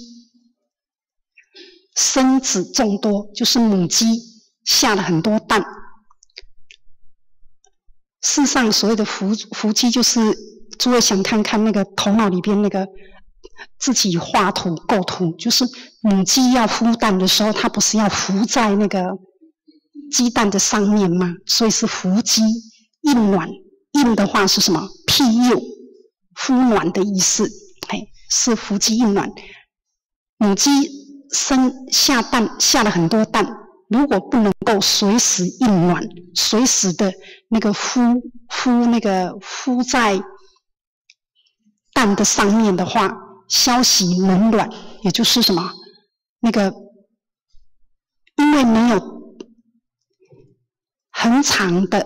生子众多，就是母鸡下了很多蛋。事实上所谓的伏鸡，就是诸位想看看那个头脑里边那个自己画图构图，就是母鸡要孵蛋的时候，它不是要孵在那个鸡蛋的上面吗？所以是伏鸡应卵。应的话是什么？庇佑孵卵的意思，是伏鸡应卵。母鸡下蛋，下了很多蛋，如果不能够随时应卵，随时的那个孵在蛋的上面的话，消息冷卵，也就是什么？那个因为没有很长的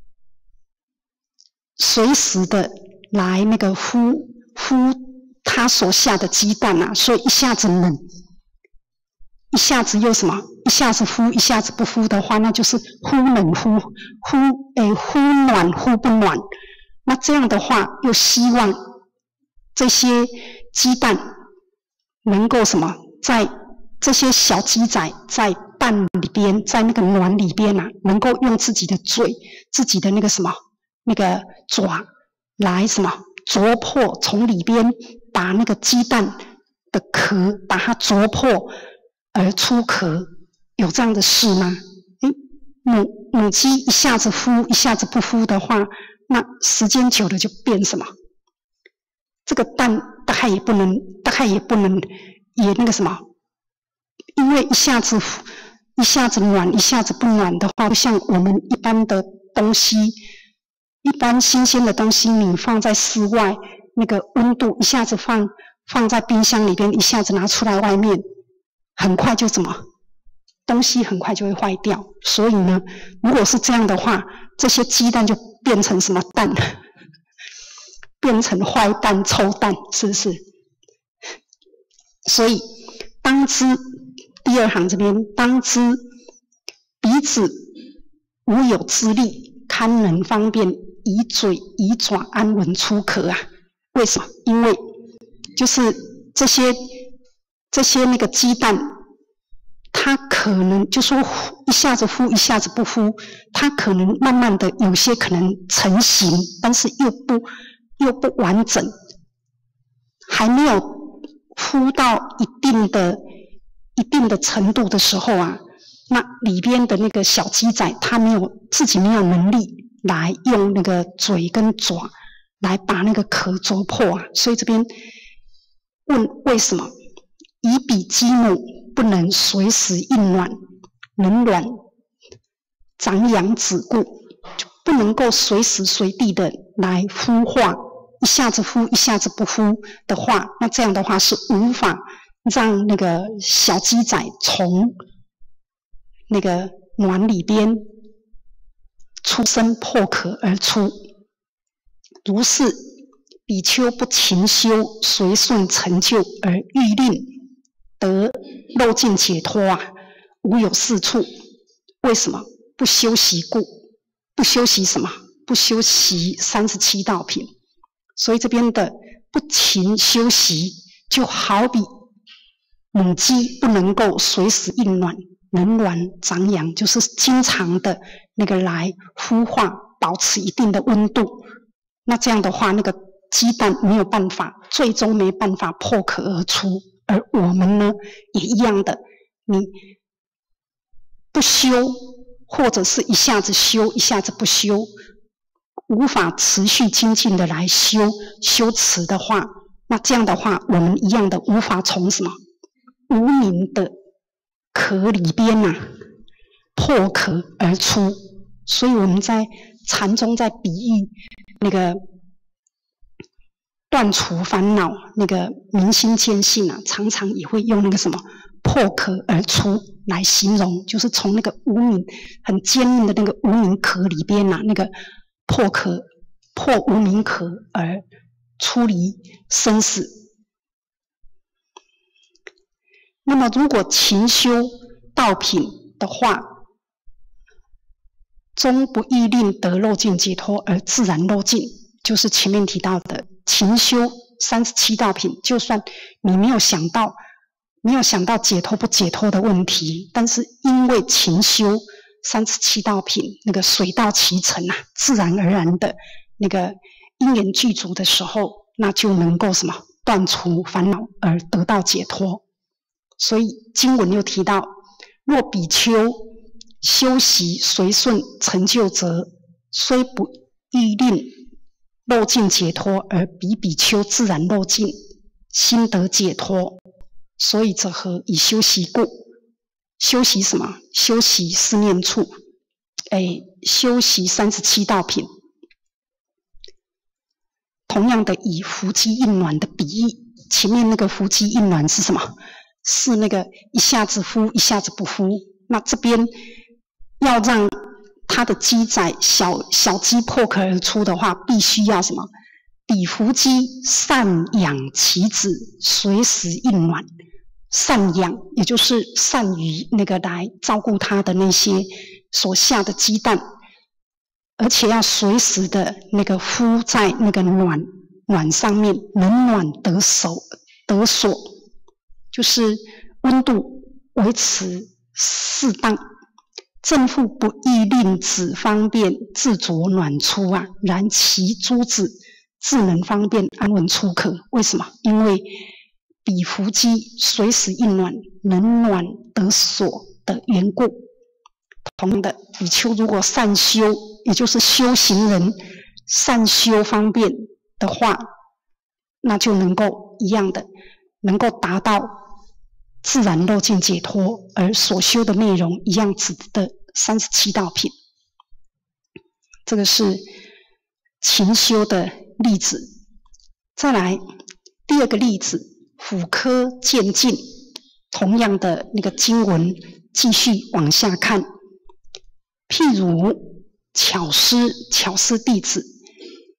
随时的来那个孵它所下的鸡蛋啊，所以一下子冷，一下子又什么？一下子孵，一下子不孵的话，那就是忽冷忽暖忽不暖。那这样的话，又希望这些鸡蛋能够什么？在这些小鸡仔在蛋里边，在那个卵里边啊，能够用自己的嘴、自己的那个什么、那个爪来什么啄破，从里边把那个鸡蛋的壳把它啄破而出壳，有这样的事吗？母鸡一下子孵，一下子不孵的话，那时间久了就变什么？这个蛋大概也不能也那个什么，因为一下子暖，一下子不暖的话，不像我们一般的东西，一般新鲜的东西，你放在室外，那个温度一下子放在冰箱里边，一下子拿出来外面，很快就怎么？东西很快就会坏掉。所以呢，如果是这样的话，这些鸡蛋就变成什么蛋？ 变成坏蛋、臭蛋，是不是？所以当知第二行这边，当知彼子无有之力，堪能方便以嘴以爪安稳出壳啊？为什么？因为就是这些那个鸡蛋，它可能就说一下子孵，一下子不孵，它可能慢慢的有些可能成型，但是又不完整，还没有孵到一定的程度的时候啊，那里边的那个小鸡仔，它自己没有能力来用那个嘴跟爪来把那个壳啄破啊，所以这边问为什么？以彼鸡母不能随时应卵，能卵长养子故，就不能够随时随地的来孵化，一下子孵一下子不孵的话，那这样的话是无法让那个小鸡仔从那个卵里边出生破壳而出。如是比丘不勤修，随顺成就而欲令得漏尽解脱啊，无有是处。为什么？不修习故。不修习什么？不修习37道品。所以这边的不勤修习，就好比母鸡不能够随时应卵，能卵长养，就是经常的那个来孵化，保持一定的温度。那这样的话，那个鸡蛋没有办法，最终没办法破壳而出。而我们呢，也一样的，你不修，或者是一下子修，一下子不修，无法持续精进的来修持的话，那这样的话，我们一样的无法从什么无明的壳里边破壳而出。所以我们在禅中在比喻那个断除烦恼，那个明心见性常常也会用那个什么破壳而出来形容，就是从那个无明很坚硬的那个无明壳里边那个破无明壳而出离生死。那么如果勤修道品的话，终不欲令得漏尽解脱而自然漏尽，就是前面提到的勤修37道品，就算你没有想到解脱不解脱的问题，但是因为勤修37道品，那个水到渠成自然而然的那个因缘具足的时候，那就能够什么断除烦恼而得到解脱。所以经文又提到，若比丘修习随顺成就者，虽不欲令漏尽解脱，而比丘自然漏尽，心得解脱。所以者何？以修习故。修习什么？修习思念处，修习37道品。同样的，以伏鸡应卵的比喻，前面那个伏鸡应卵是什么？是那个一下子孵，一下子不孵。那这边要让它的鸡仔小鸡破壳而出的话，必须要什么？比伏鸡善养其子，随时应卵。善养，也就是善于那个来照顾它的那些所下的鸡蛋，而且要随时的那个孵在那个卵上面，能卵得所，就是温度维持适当。正父不欲令子方便自着卵出然其诸子自能方便安稳出壳。为什么？因为比伏鸡随时应卵，能卵得所的缘故。同样的，比丘如果善修，也就是修行人善修方便的话，那就能够一样的，能够达到自然漏尽解脱，而所修的内容一样指的37道品。这个是勤修的例子。再来第二个例子，辅科渐进，同样的那个经文继续往下看。譬如巧师弟子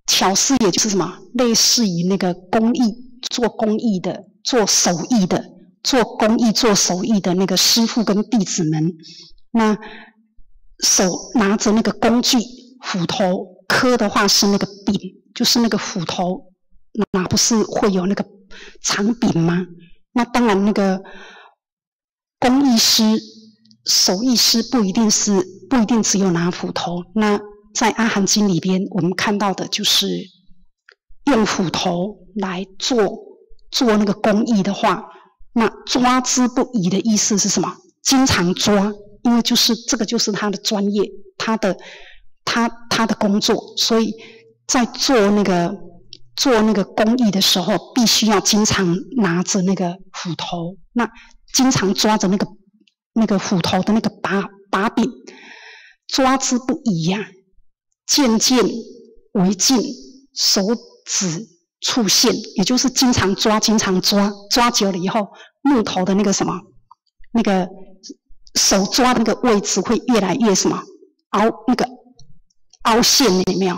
巧思也就是什么，类似于那个工艺，做工艺的、做手艺的、做工艺、做手艺的那个师傅跟弟子们，那手拿着那个工具，斧头，刻的话是那个柄，就是那个斧头，那不是会有那个长柄吗？那当然，那个工艺师、手艺师不一定只有拿斧头。那在《阿含经》里边，我们看到的就是用斧头来做那个工艺的话，那抓之不疑的意思是什么？经常抓，因为这个就是他的专业，他的工作，所以在做那个工艺的时候，必须要经常拿着那个斧头，那经常抓着那个斧头的那个把柄，抓之不疑呀，渐渐为劲，手指触线，也就是经常抓，抓久了以后，木头的那个什么，那个手抓的那个位置会越来越什么凹陷，有没有？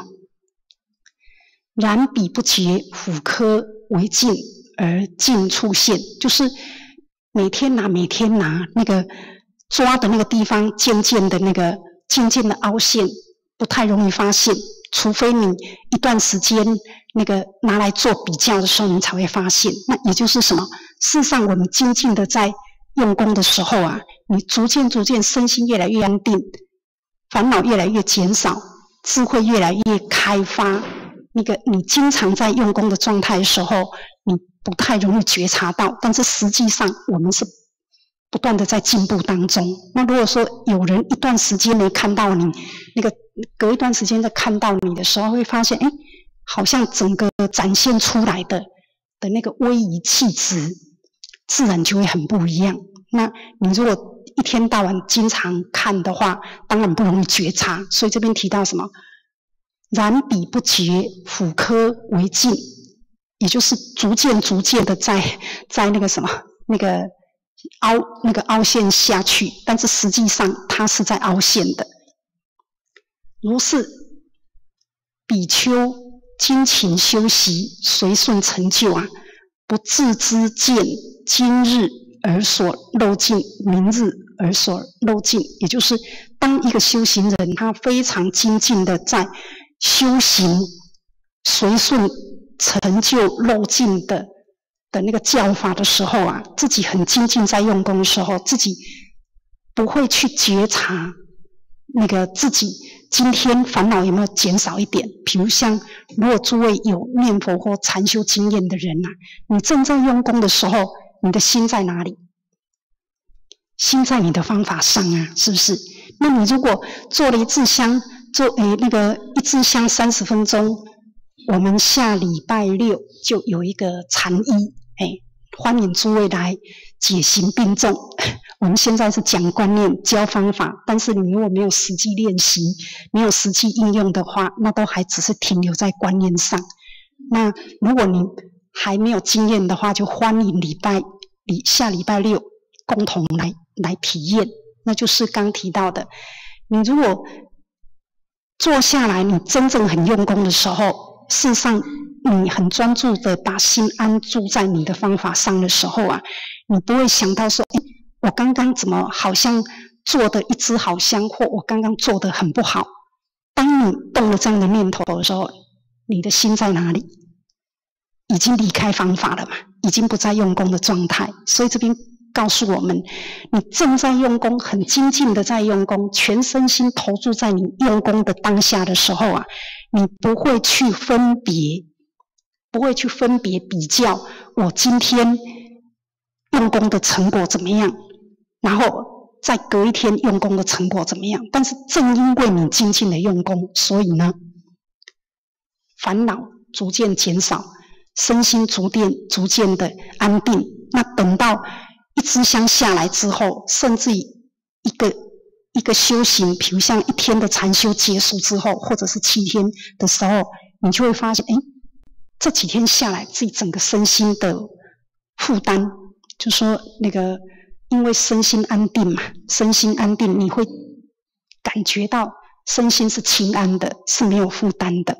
然彼不竭，斧刻为劲而尽触线，就是每天拿，那个抓的那个地方渐渐的凹陷，不太容易发现，除非你一段时间那个拿来做比较的时候，你才会发现。那也就是什么？事实上，我们精进的在用功的时候啊，你逐渐身心越来越安定，烦恼越来越减少，智慧越来越开发。那个你经常在用功的状态的时候，你不太容易觉察到，但是实际上我们是不断的在进步当中。那如果说有人一段时间没看到你，那个隔一段时间再看到你的时候，会发现，哎，好像整个展现出来的那个威仪气质，自然就会很不一样。那你如果一天到晚经常看的话，当然不容易觉察。所以这边提到什么？然彼不竭，斧刻为劲，也就是逐渐的在那个什么那个凹陷下去，但是实际上它是在凹陷的。如是比丘精勤修习，随顺成就啊，不自知见今日而所漏尽，明日而所漏尽。也就是当一个修行人他非常精进的在修行随顺成就漏尽的那个教法的时候啊，自己很精进在用功的时候，自己不会去觉察那个自己今天烦恼有没有减少一点。比如像如果诸位有念佛或禅修经验的人啊，你正在用功的时候，你的心在哪里？心在你的方法上啊，是不是？那你如果做了一支香，那个一支香30分钟，我们下礼拜六就有一个禅医，欢迎诸位来解行并重。我们现在是讲观念、教方法，但是你如果没有实际练习、没有实际应用的话，那都还只是停留在观念上。那如果你还没有经验的话，就欢迎下礼拜六共同来体验。那就是刚提到的，你如果坐下来，你真正很用功的时候，事实上你很专注的把心安住在你的方法上的时候啊，你不会想到说，我刚刚怎么好像做的一支好香，或我刚刚做的很不好。当你动了这样的念头的时候，你的心在哪里？已经离开方法了嘛，已经不在用功的状态。所以这边告诉我们，你正在用功，很精进的在用功，全身心投注在你用功的当下的时候啊，你不会去分别比较我今天用功的成果怎么样，然后再隔一天用功的成果怎么样。但是正因为你精进的用功，所以呢，烦恼逐渐减少，身心逐渐的安定。那等到一支香下来之后，甚至一个修行，比如像一天的禅修结束之后，或者是7天的时候，你就会发现，这几天下来，自己整个身心的负担，就说那个，因为身心安定嘛，身心安定，你会感觉到身心是轻安的，是没有负担的。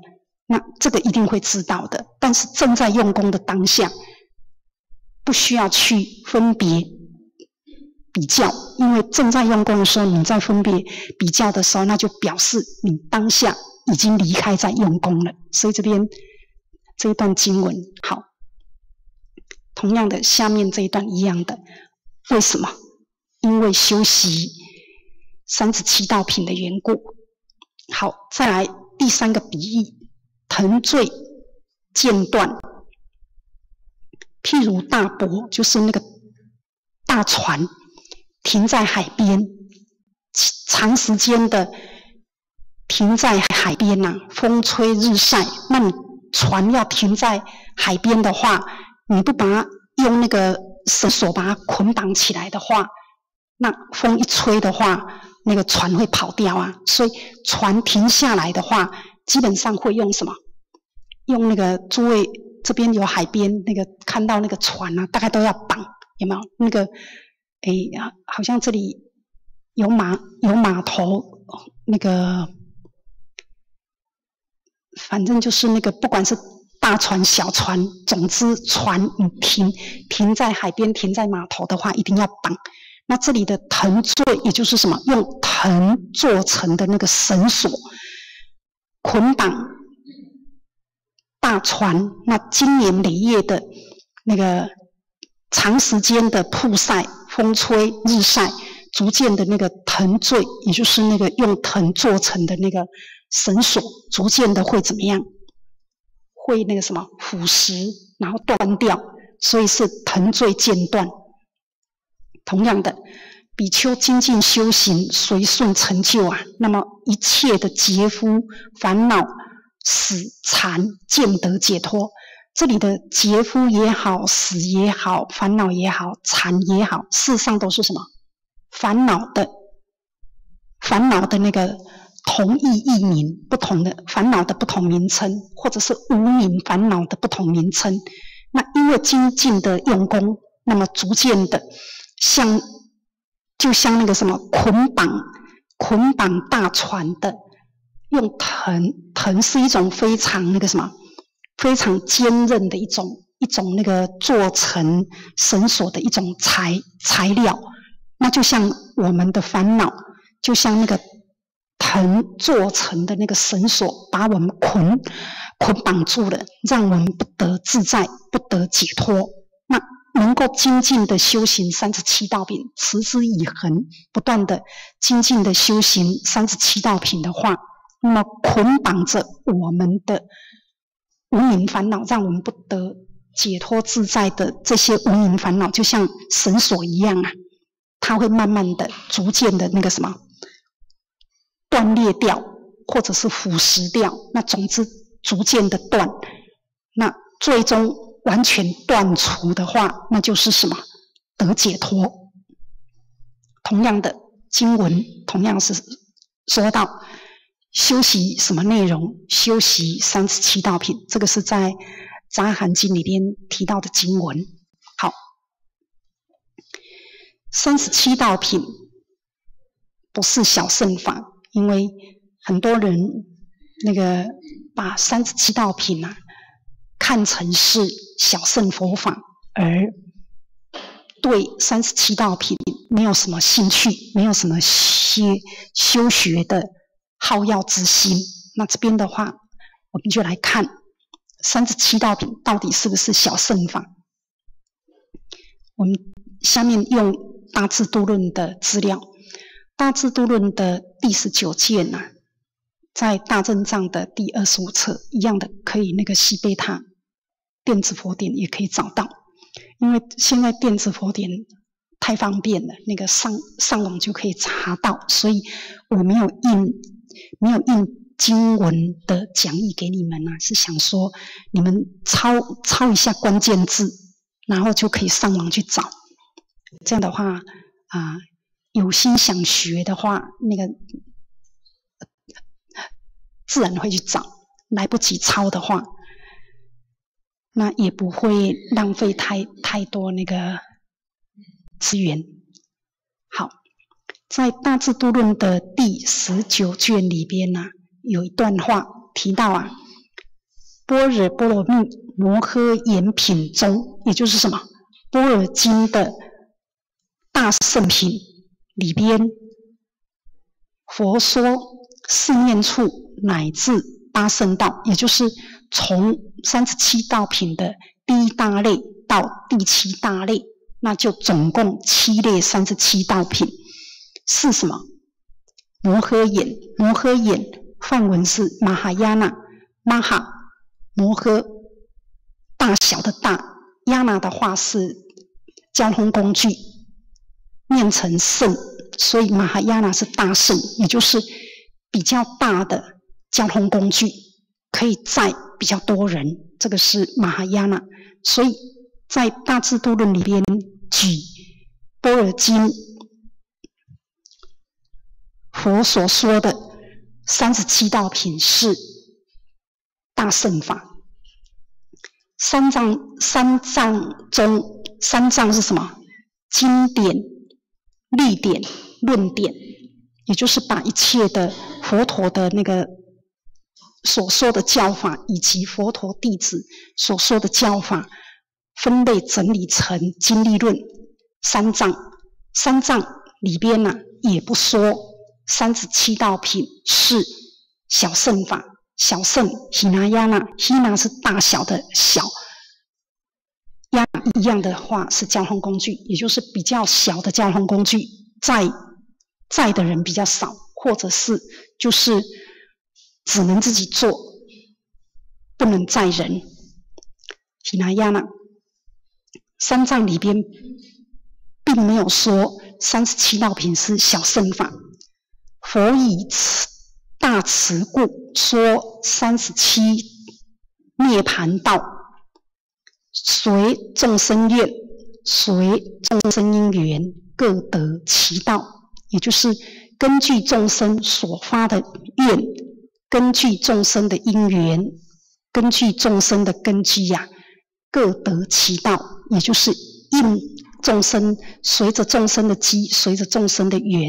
那这个一定会知道的。但是正在用功的当下，不需要去分别比较，因为正在用功的时候，你在分别比较的时候，那就表示你当下已经离开在用功了。所以这边这一段经文好，同样的下面这一段一样的，为什么？因为修习37道品的缘故。好，再来第3个比喻，腾坠间断。譬如大舶，就是那个大船停在海边，长时间的停在海边风吹日晒，那你船要停在海边的话，你不把它用那个绳索把它捆绑起来的话，那风一吹的话，那个船会跑掉啊。所以船停下来的话，基本上会用什么？用那个诸位这边有海边那个看到那个船大概都要绑，有没有？那个好像这里有码头，那个反正就是那个不管是大船小船，总之船你停在海边，停在码头的话，一定要绑。那这里的腾坠，也就是什么？用藤做成的那个绳索捆绑大船。那经年累月的那个长时间的曝晒、风吹日晒，逐渐的那个藤坠，也就是那个用藤做成的那个绳索，逐渐的会怎么样？会那个什么腐蚀，然后断掉，所以是腾坠间断。同样的，比丘精进修行，随顺成就那么一切的劫夫、烦恼、死、缠，渐得解脱。这里的劫夫也好，死也好，烦恼也好，缠也好，事实上都是什么？烦恼的那个同义异名，不同的烦恼的不同名称，或者是无名烦恼的不同名称。那因为精进的用功，那么逐渐的就像那个什么捆绑大船的，用藤是一种非常那个什么非常坚韧的一种那个做成绳索的一种材料。那就像我们的烦恼，就像那个藤做成的那个绳索，把我们捆绑住了，让我们不得自在，不得解脱。那能够精进的修行37道品，持之以恒，不断的精进的修行37道品的话，那么捆绑着我们的无明烦恼，让我们不得解脱自在的这些无明烦恼，就像绳索一样它会慢慢的、逐渐的那个什么断裂掉，或者是腐蚀掉。那总之逐渐的断，那最终完全断除的话，那就是什么？得解脱。同样的经文，同样是说到修习什么内容？修习37道品，这个是在《杂含经》里边提到的经文。好，37道品不是小乘法，因为很多人那个把37道品看成是小乘佛法，而对37道品没有什么兴趣，没有什么修学的好要之心。那这边的话，我们就来看37道品到底是不是小乘法。我们下面用大智度论的资料，大智度论的第19卷在大正藏的第25册一样的，可以那个西贝塔电子佛典也可以找到。因为现在电子佛典太方便了，那个上网就可以查到，所以我没有印经文的讲义给你们是想说你们抄一下关键字，然后就可以上网去找。这样的话有心想学的话，那个自然会去找，来不及抄的话，那也不会浪费太多那个资源。好，在大智度论的第19卷里边有一段话提到般若波罗蜜摩诃延品中，也就是什么？般若经的大圣品里边，佛说四念处乃至八圣道，也就是从37道品的第1大类到第7大类，那就总共7类37道品，是什么？摩诃衍，摩诃衍梵文是马哈亚那，马哈摩诃大小的大，亚那的话是交通工具，念成圣，所以马哈亚那是大圣，也就是比较大的交通工具，可以载比较多人，这个是马哈亚那。所以在大智度论里边举般若经佛所说的37道品是大圣法。三藏中，三藏是什么？经典、律典、论典，也就是把一切的佛陀的那个所说的教法，以及佛陀弟子所说的教法，分类整理成经律论。三藏里边呢，也不说37道品是小圣法。小圣希那亚那，希那是大小的小，亚一样的话是交通工具，也就是比较小的交通工具，载的人比较少，或者是就是只能自己坐，不能载人。希那亚那三藏里边并没有说37道品是小圣法，佛以大慈故说37涅盘道，随众生愿，随众生因缘，各得其道，也就是根据众生所发的愿，根据众生的因缘，根据众生的根基呀，各得其道，也就是应众生，随着众生的机，随着众生的缘。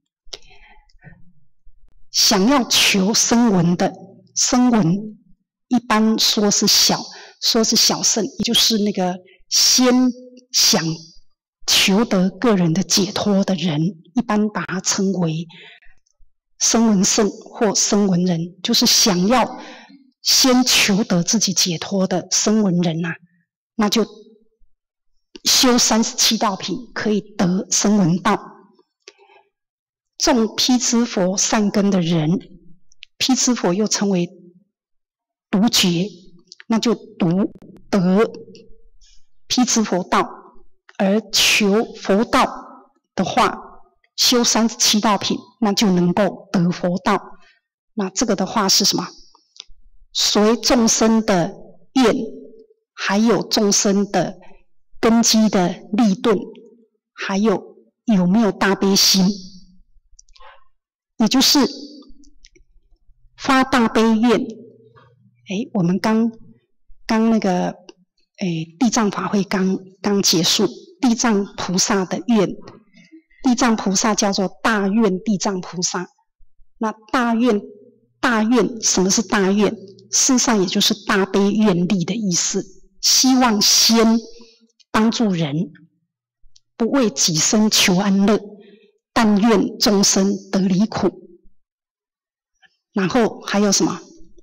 想要求声闻的，声闻一般说是小圣，也就是那个先想求得个人的解脱的人，一般把它称为声闻圣或声闻人，就是想要先求得自己解脱的声闻人啊，那就修37道品，可以得声闻道。种辟支佛善根的人，辟支佛又称为独觉，那就得辟支佛道。而求佛道的话，修37道品，那就能够得佛道。那这个的话是什么？随众生的愿，还有众生的根基的利钝，还有没有大悲心，也就是发大悲愿。我们刚那个地藏法会刚结束，地藏菩萨的愿，地藏菩萨叫做大愿地藏菩萨。那大愿什么是大愿？事实上也就是大悲愿力的意思，希望先帮助人，不为己身求安乐，但愿众生得离苦。然后还有什么？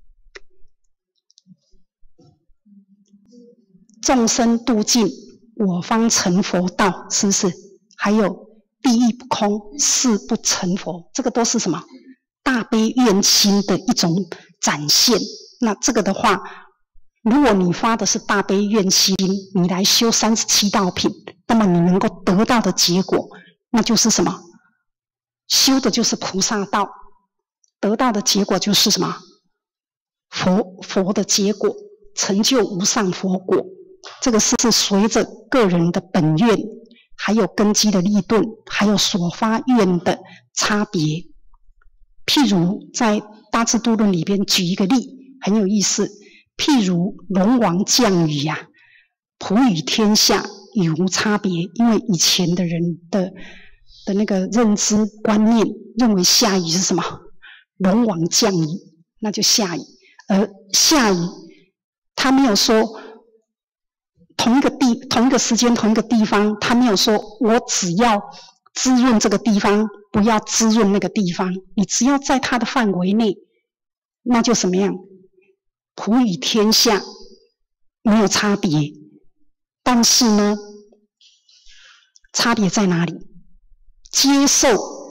众生度尽，我方成佛道，是不是？还有地狱不空，誓不成佛，这个都是什么？大悲愿心的一种展现。那这个的话，如果你发的是大悲愿心，你来修37道品，那么你能够得到的结果，那就是什么？修的就是菩萨道，得到的结果就是什么？佛的结果，成就无上佛果。这个是随着个人的本愿，还有根基的利钝，还有所发愿的差别。譬如在大智度论里边举一个例，很有意思。譬如龙王降雨啊，普雨天下已无差别，因为以前的人的那个认知观念，认为下雨是什么？龙王降雨，那就下雨。而下雨他没有说同一个时间同一个地方，他没有说我只要滋润这个地方，不要滋润那个地方。你只要在它的范围内，那就什么样？普与天下没有差别。但是呢，差别在哪里？接受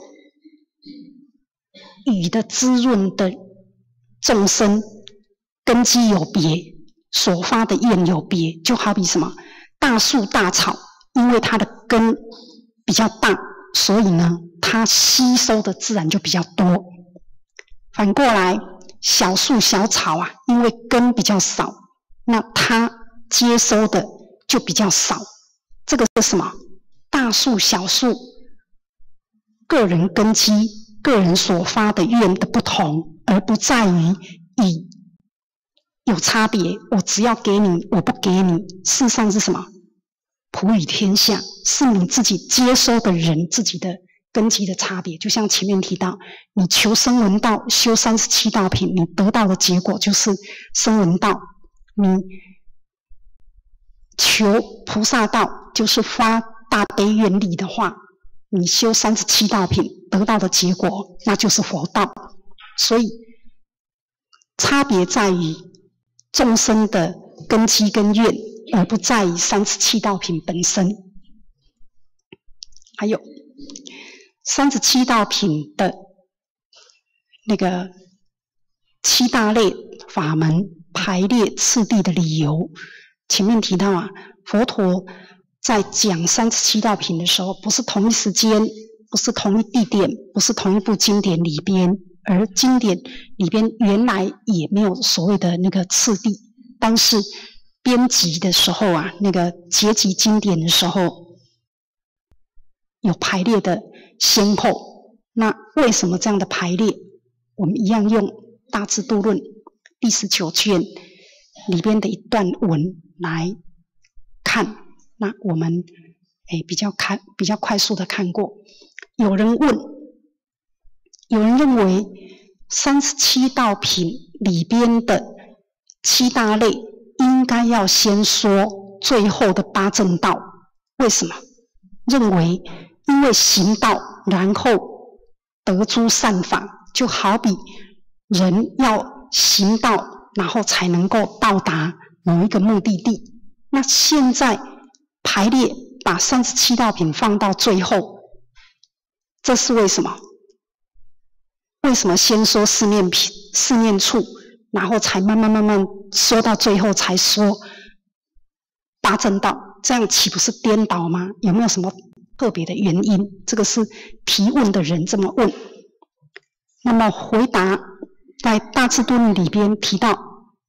雨的滋润的众生根基有别，所发的愿有别。就好比什么？大树大草，因为它的根比较大，所以呢它吸收的自然就比较多。反过来，小树小草啊，因为根比较少，那它接收的就比较少。这个是什么？大树小树个人根基、个人所发的愿的不同，而不在于以有差别。我只要给你，我不给你。事实上是什么？普与天下，是你自己接收的人自己的根基的差别。就像前面提到，你求声闻道，修37道品，你得到的结果就是声闻道；你求菩萨道，就是发大悲愿力的话，你修37道品得到的结果，那就是佛道。所以差别在于众生的根基跟愿，而不在于37道品本身。还有37道品的那个7大类法门排列次第的理由，前面提到啊，佛陀在讲37道品的时候，不是同一时间，不是同一地点，不是同一部经典里边，而经典里边原来也没有所谓的那个次第，但是编辑的时候啊，那个结集经典的时候有排列的先后。那为什么这样的排列？我们一样用《大智度论》第19卷里边的一段文来看。那我们比较快速的看过。有人认为37道品里边的7大类应该要先说最后的8正道。为什么？认为因为行道然后得诸善法，就好比人要行道然后才能够到达某一个目的地。那现在排列把37道品放到最后，这是为什么？为什么先说四念处，然后才慢慢说到最后才说8正道？这样岂不是颠倒吗？有没有什么特别的原因？这个是提问的人这么问。那么回答在大智度论里边提到，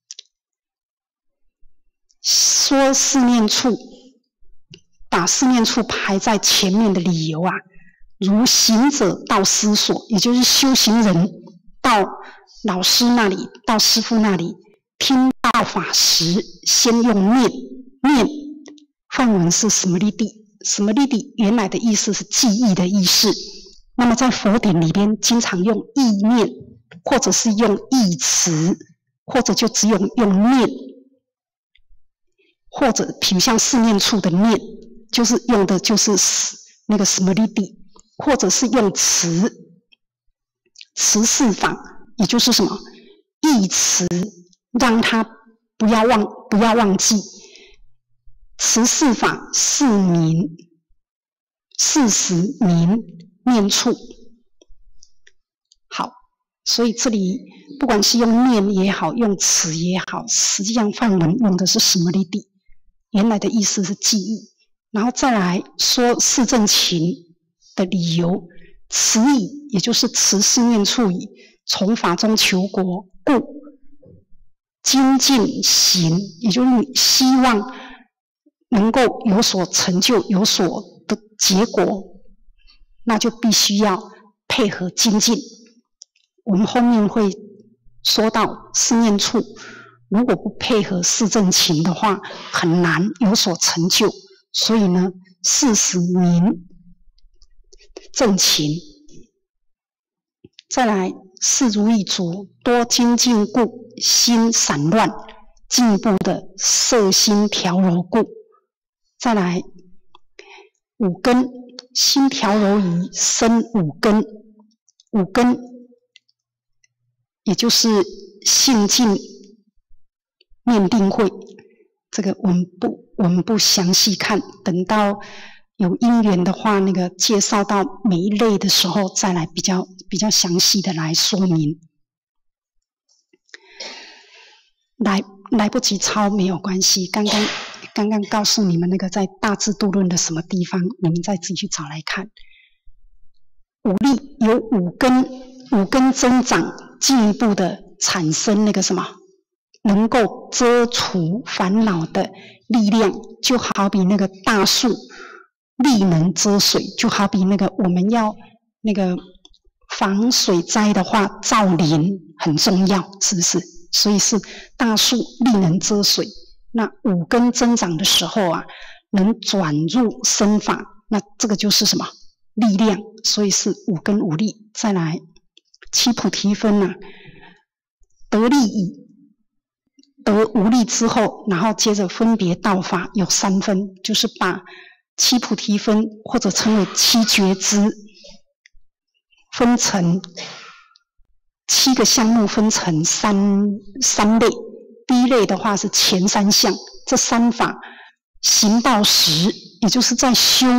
说四念处，把四念处排在前面的理由啊，如行者到师所，也就是修行人到老师那里，到师父那里听到法时，先用念。梵文是什么利地？什么利地原来的意思是记忆的意思。那么在佛典里边经常用意念，或者是用意词，或者就只有用念，或者比如像四念处的念，就是用的就是那个什么利地，或者是用词事法，也就是什么意词，让他不要忘记。持事法是名，事实名念处。好，所以这里不管是用念也好，用词也好，实际上梵文用的是什么利地，原来的意思是记忆。然后再来说四正勤的理由，持以也就是持四念处以，从法中求果，故精进行，也就是你希望能够有所成就，有所的结果，那就必须要配合精进。我们后面会说到四念处，如果不配合四正勤的话，很难有所成就。所以呢，四时明正勤，再来四如意足，多精进故，心散乱。 进一步的摄心调柔故。再来五根，心调柔仪生五根，五根也就是性净念定慧。这个我们不详细看，等到有因缘的话，那个介绍到每一类的时候，再来比较详细的来说明。来不及抄没有关系，刚刚告诉你们那个在大智度论的什么地方，你们再自己去找来看。五力有五根增长，进一步的产生那个什么，能够遮除烦恼的力量，就好比那个大树力能遮水，就好比那个我们要那个防水灾的话，造林很重要，是不是？所以是大树力能遮水。那五根增长的时候啊，能转入身法，那这个就是什么力量？所以是五根五力。再来七菩提分啊，得力已得五力之后，然后接着分别道法有三分，就是把七菩提分或者称为七觉支分成7个项目，分成三类。第一类的话是前三项，这三法行到实，也就是在修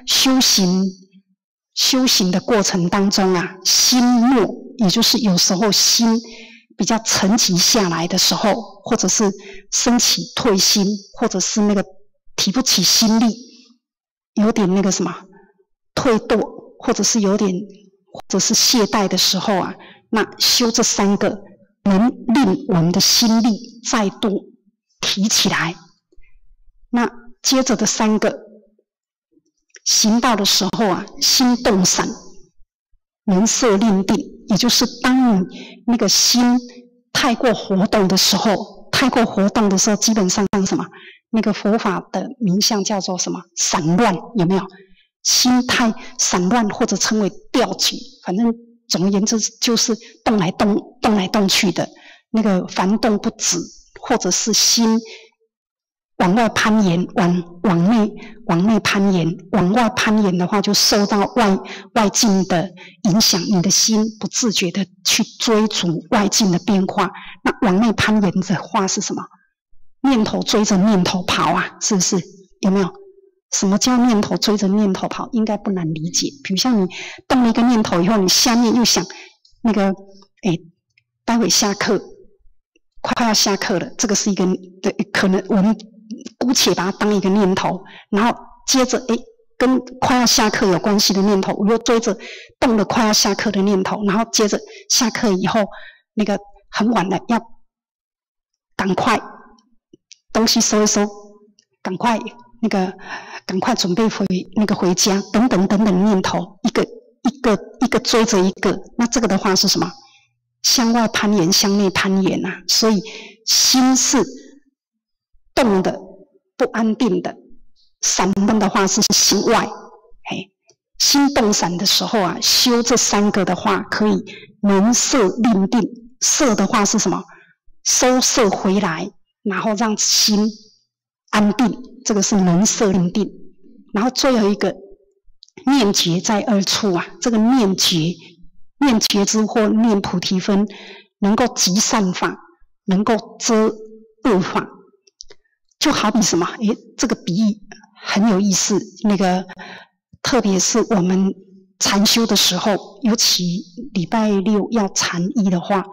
行的过程当中啊，心末，也就是有时候心比较沉寂下来的时候，或者是升起退心，或者是那个提不起心力，有点那个什么退堕，或者是有点或者是懈怠的时候啊，那修这三个能令我们的心力再度提起来。那接着的三个行道的时候啊，心动散，能摄令定，也就是当你那个心太过活动的时候，基本上什么？那个佛法的名相叫做什么？散乱，有没有？心太散乱，或者称为掉举，反正总而言之就是动来动去的，那个烦动不止，或者是心往外攀岩，往内攀岩，往外攀岩的话，就受到外境的影响，你的心不自觉的去追逐外境的变化。那往内攀岩的话是什么？念头追着念头跑啊，是不是？有没有？什么叫念头追着念头跑？应该不难理解。比如像你动了一个念头以后，你下面又想那个，待会下课，快要下课了，这个是一个可能我们姑且把它当一个念头，然后接着跟快要下课有关系的念头，我又追着动了快要下课的念头，然后接着下课以后，那个很晚了，要赶快东西收一收，赶快准备回家，等等念头，一个追着一个，那这个的话是什么？向外攀岩，向内攀岩啊，所以心是动的，不安定的。散乱的话是心外，心动散的时候啊，修这三个的话，可以能摄令定。摄的话是什么？收摄回来，然后让心安定，这个是能摄令定。然后最后一个念觉在二处啊，这个念觉知或念菩提分，能够集善法，能够遮恶法，就好比什么？这个比喻很有意思。那个特别是我们禅修的时候，尤其礼拜六要禅一的话，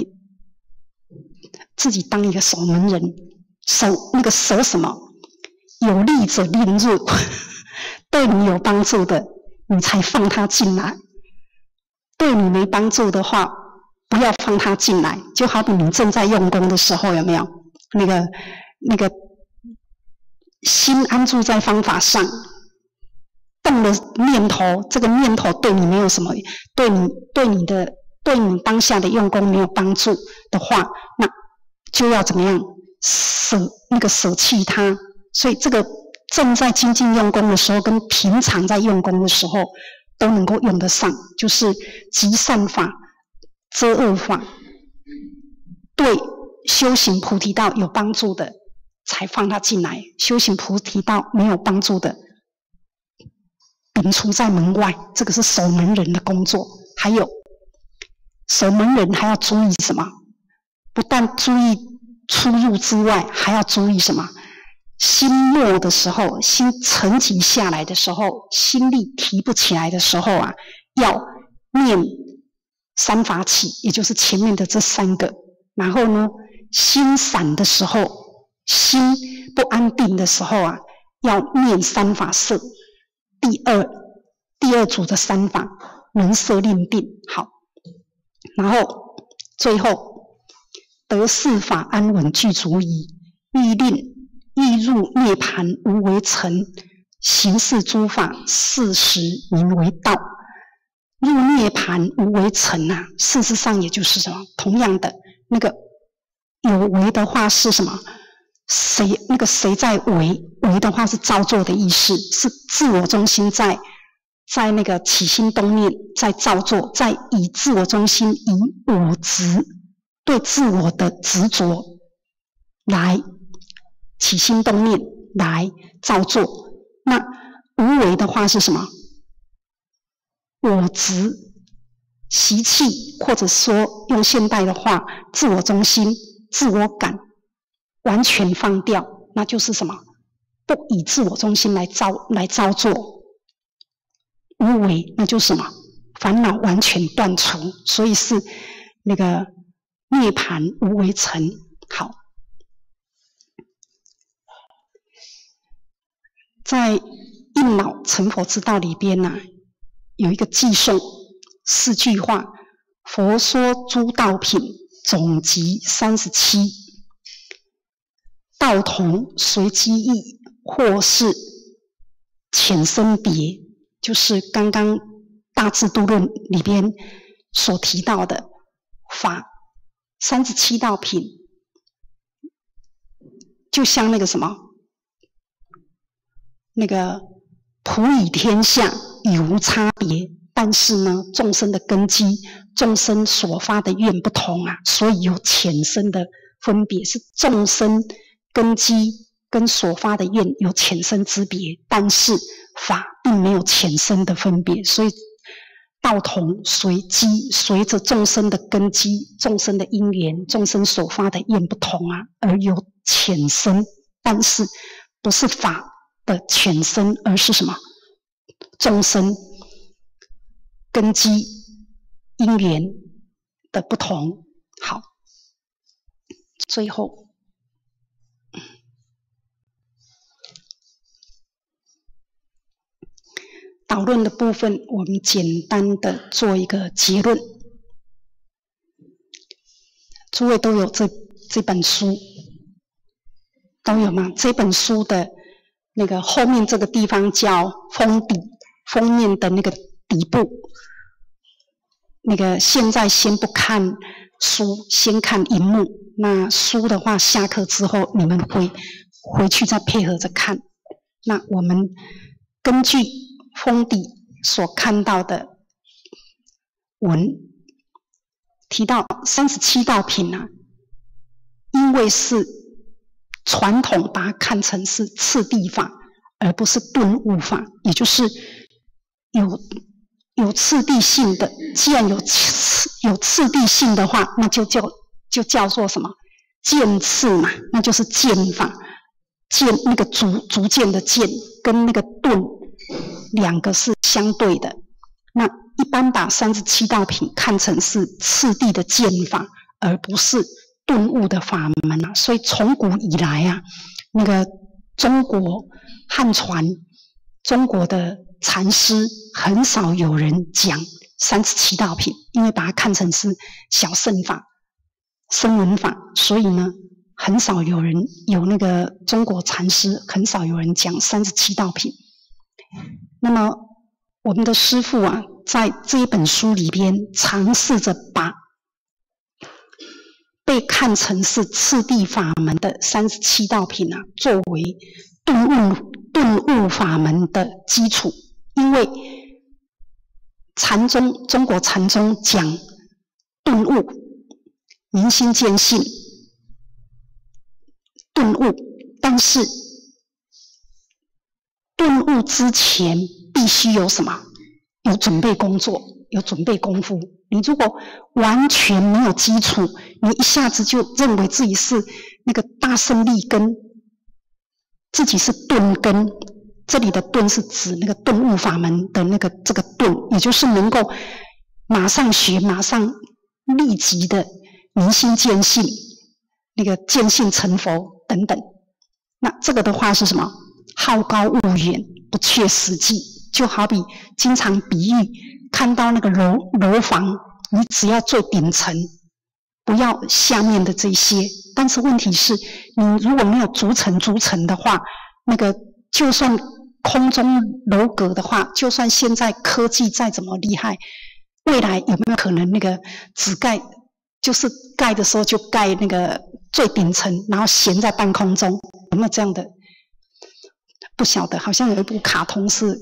自己当一个守门人，守什么？有利者令入，对你有帮助的，你才放他进来。对你没帮助的话，不要放他进来。就好比你正在用功的时候，有没有那个心安住在方法上，动了念头，这个念头对你没有什么，对你当下的用功没有帮助的话，那就要怎么样舍弃它。所以这个正在精进用功的时候，跟平常在用功的时候都能够用得上，就是集善法、遮恶法，对修行菩提道有帮助的才放他进来，修行菩提道没有帮助的摒除在门外。这个是守门人的工作。还有守门人还要注意什么？不但注意出入之外，还要注意什么？心末的时候，心沉积下来的时候，心力提不起来的时候啊，要念三法起，也就是前面的这3个。然后呢，心散的时候，心不安定的时候啊，要念三法摄。第二组的3法，能摄令定。好，然后最后得4法安稳具足矣，欲入涅盘无为尘，行事诸法事实名为道。入涅盘无为尘啊，事实上也就是什么？同样的，那个有为的话是什么？谁在为？为的话是造作的意思，是自我中心在那个起心动念，在造作，在以自我中心，以我执对自我的执着来起心动念来造作。那无为的话是什么？我执习气，或者说用现代的话，自我中心、自我感完全放掉，那就是什么？不以自我中心来造作。无为那就是什么？烦恼完全断除，所以是那个涅盘无为尘。好，在应脑成佛之道里边啊，有一个寄颂4句话：佛说诸道品，总集37，道同随机异，或是浅深别。就是刚刚大智度论里边所提到的法37道品，就像那个什么，那个普以天下已无差别，但是呢，众生的根基、众生所发的愿不同啊，所以有浅深的分别，是众生根基跟所发的愿有浅深之别，但是法并没有浅深的分别，所以道同随机，随着众生的根基、众生的因缘、众生所发的愿不同啊，而有浅深，但是不是法的浅深，而是什么？众生根基因缘的不同。好，最后导论的部分，我们简单的做一个结论。诸位都有这本书，都有吗？这本书的那个后面这个地方叫封底，封面的那个底部。那个现在先不看书，先看荧幕。那书的话，下课之后你们回去再配合着看。那我们根据封底所看到的文提到37道品啊，因为是传统把它看成是次第法，而不是顿悟法，也就是有次第性的。既然有次第性的话，那就叫做什么？渐次嘛，那就是渐法。渐那个逐渐的渐跟那个顿两个是相对的。那一般把37道品看成是次第的渐法，而不是顿悟的法门啊。所以从古以来啊，那个中国汉传中国的禅师很少有人讲37道品，因为把它看成是小乘法、声闻法，所以呢，很少有人有那个中国禅师很少有人讲37道品。那么我们的师父啊，在这一本书里边尝试着把被看成是次第法门的37道品啊，作为顿悟法门的基础。因为中国禅宗讲顿悟，明心见性， 但是顿悟之前必须有什么？有准备工作，有准备功夫。你如果完全没有基础，你一下子就认为自己是那个大圣立根，自己是顿根。这里的顿是指那个顿悟法门的这个顿，也就是能够马上学、马上立即的明心见性，那个见性成佛等等。那这个的话是什么？好高骛远，不切实际。就好比经常比喻，看到那个楼房，你只要最顶层，不要下面的这些。但是问题是，你如果没有逐层的话，那个就算空中楼阁的话，就算现在科技再怎么厉害，未来有没有可能那个只盖，就是盖的时候就盖那个最顶层，然后悬在半空中，有没有这样的？不晓得，好像有一部卡通是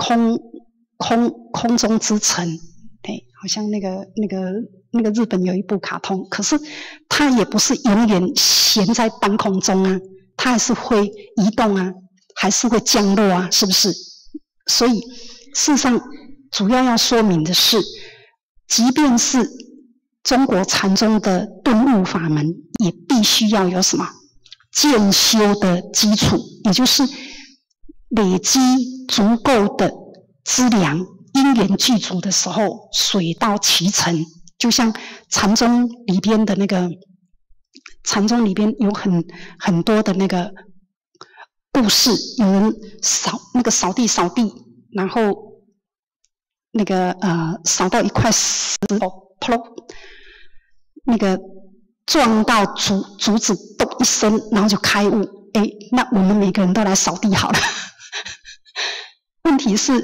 空中之城，对，好像那个日本有一部卡通，可是它也不是永远悬在半空中啊，它还是会移动啊，还是会降落啊，是不是？所以事实上主要说明的是，即便是中国禅宗的顿悟法门，也必须要有什么渐修的基础，也就是累积足够的资粮，因缘具足的时候，水到渠成。就像禅宗里边的禅宗里边有很多的那个故事，有人扫地，然后扫到一块石头，砰，那个撞到竹子，咚一声，然后就开悟。哎，那我们每个人都来扫地好了。问题是，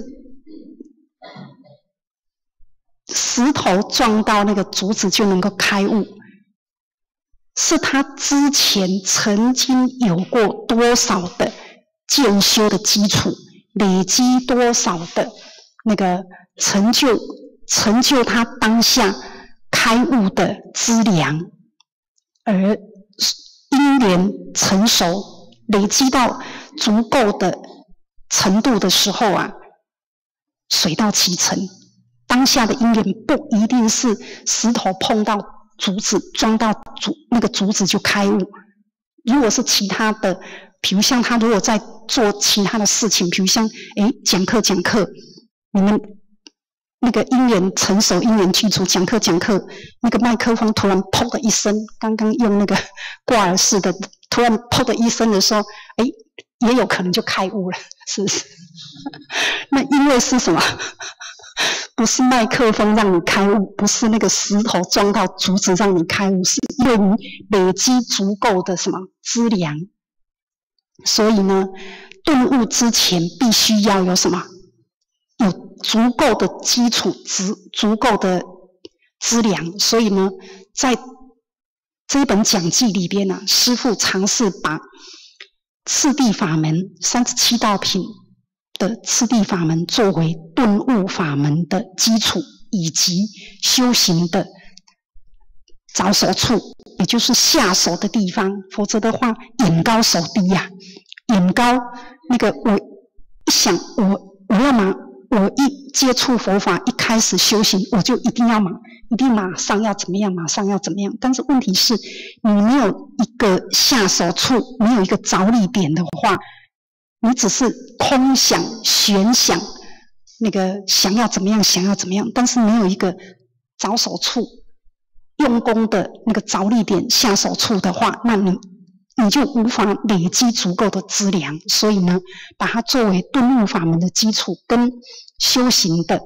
石头撞到那个竹子就能够开悟，是他之前曾经有过多少的渐修的基础，累积多少的那个成就他当下开悟的资粮，而因缘成熟，累积到足够的程度的时候啊，水到渠成。当下的因缘不一定是石头碰到竹子，撞到那个竹子就开悟。如果是其他的，比如像他如果在做其他的事情，比如像讲课，你们那个因缘成熟，因缘具足，讲课，那个麦克风突然砰的一声，刚刚用那个挂耳式的，突然砰的一声的时候，也有可能就开悟了，是不是？那因为是什么？不是麦克风让你开悟，不是那个石头撞到竹子让你开悟，是因为你累积足够的什么资粮。所以呢，顿悟之前必须要有什么？有足够的基础，足够的资粮。所以呢，在这一本讲记里边呢，师父尝试把次第法门37道品的次第法门作为顿悟法门的基础，以及修行的着手处，也就是下手的地方。否则的话，眼高手低呀。眼高，那个我一想，我要我一接触佛法，一开始修行，我就一定马上要怎么样，马上要怎么样。但是问题是，你没有一个下手处，没有一个着力点的话，你只是空想、玄想，那个想要怎么样，但是没有一个着手处、用功的那个着力点、下手处的话，那你就无法累积足够的资粮。所以呢，把它作为顿悟法门的基础，跟修行的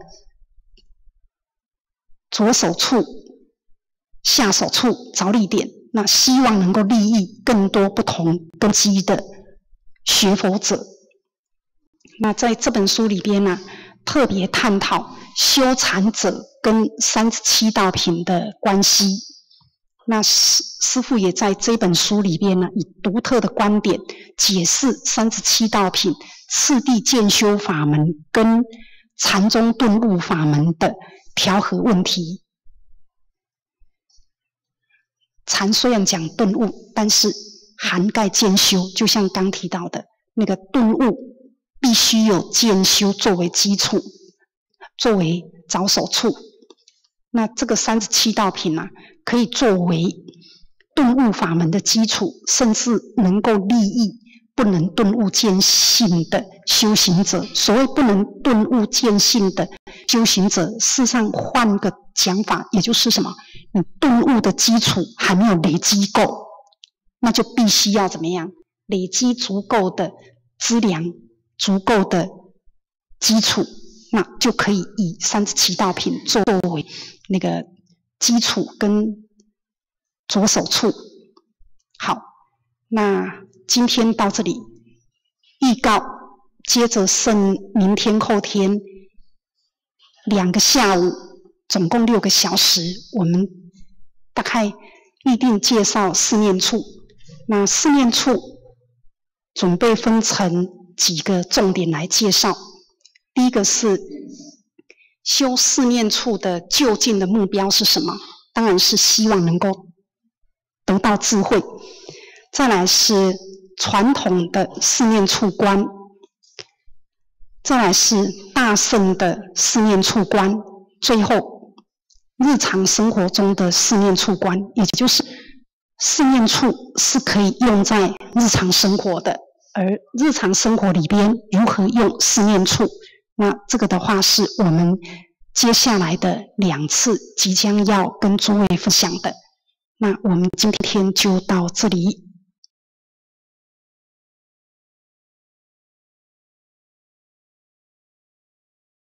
着手处、下手处、着力点，那希望能够利益更多不同根基的学佛者。那在这本书里边呢，特别探讨修禅者跟37道品的关系。那师父也在这本书里边呢，以独特的观点解释37道品次第渐修法门跟禅宗顿悟法门的调和问题。禅虽然讲顿悟，但是涵盖渐修，就像刚提到的那个顿悟，必须有渐修作为基础，作为着手处。那这个37道品啊，可以作为顿悟法门的基础，甚至能够利益不能顿悟见性的修行者。所谓不能顿悟见性的修行者，事实上换个讲法，也就是什么？你顿悟的基础还没有累积够，那就必须要怎么样？累积足够的资粮，足够的基础，那就可以以37道品作为那个基础跟着手处。好，那今天到这里预告，接着剩明天后天2个下午，总共6个小时，我们大概预定介绍四念处。那四念处准备分成几个重点来介绍。第一个是修四念处的究竟的目标是什么？当然是希望能够得到智慧。再来是传统的四念处观，再来是大乘的四念处观，最后日常生活中的四念处观，也就是四念处是可以用在日常生活的，而日常生活里边如何用四念处，那这个的话是我们接下来的2次即将要跟诸位分享的。那我们今天就到这里。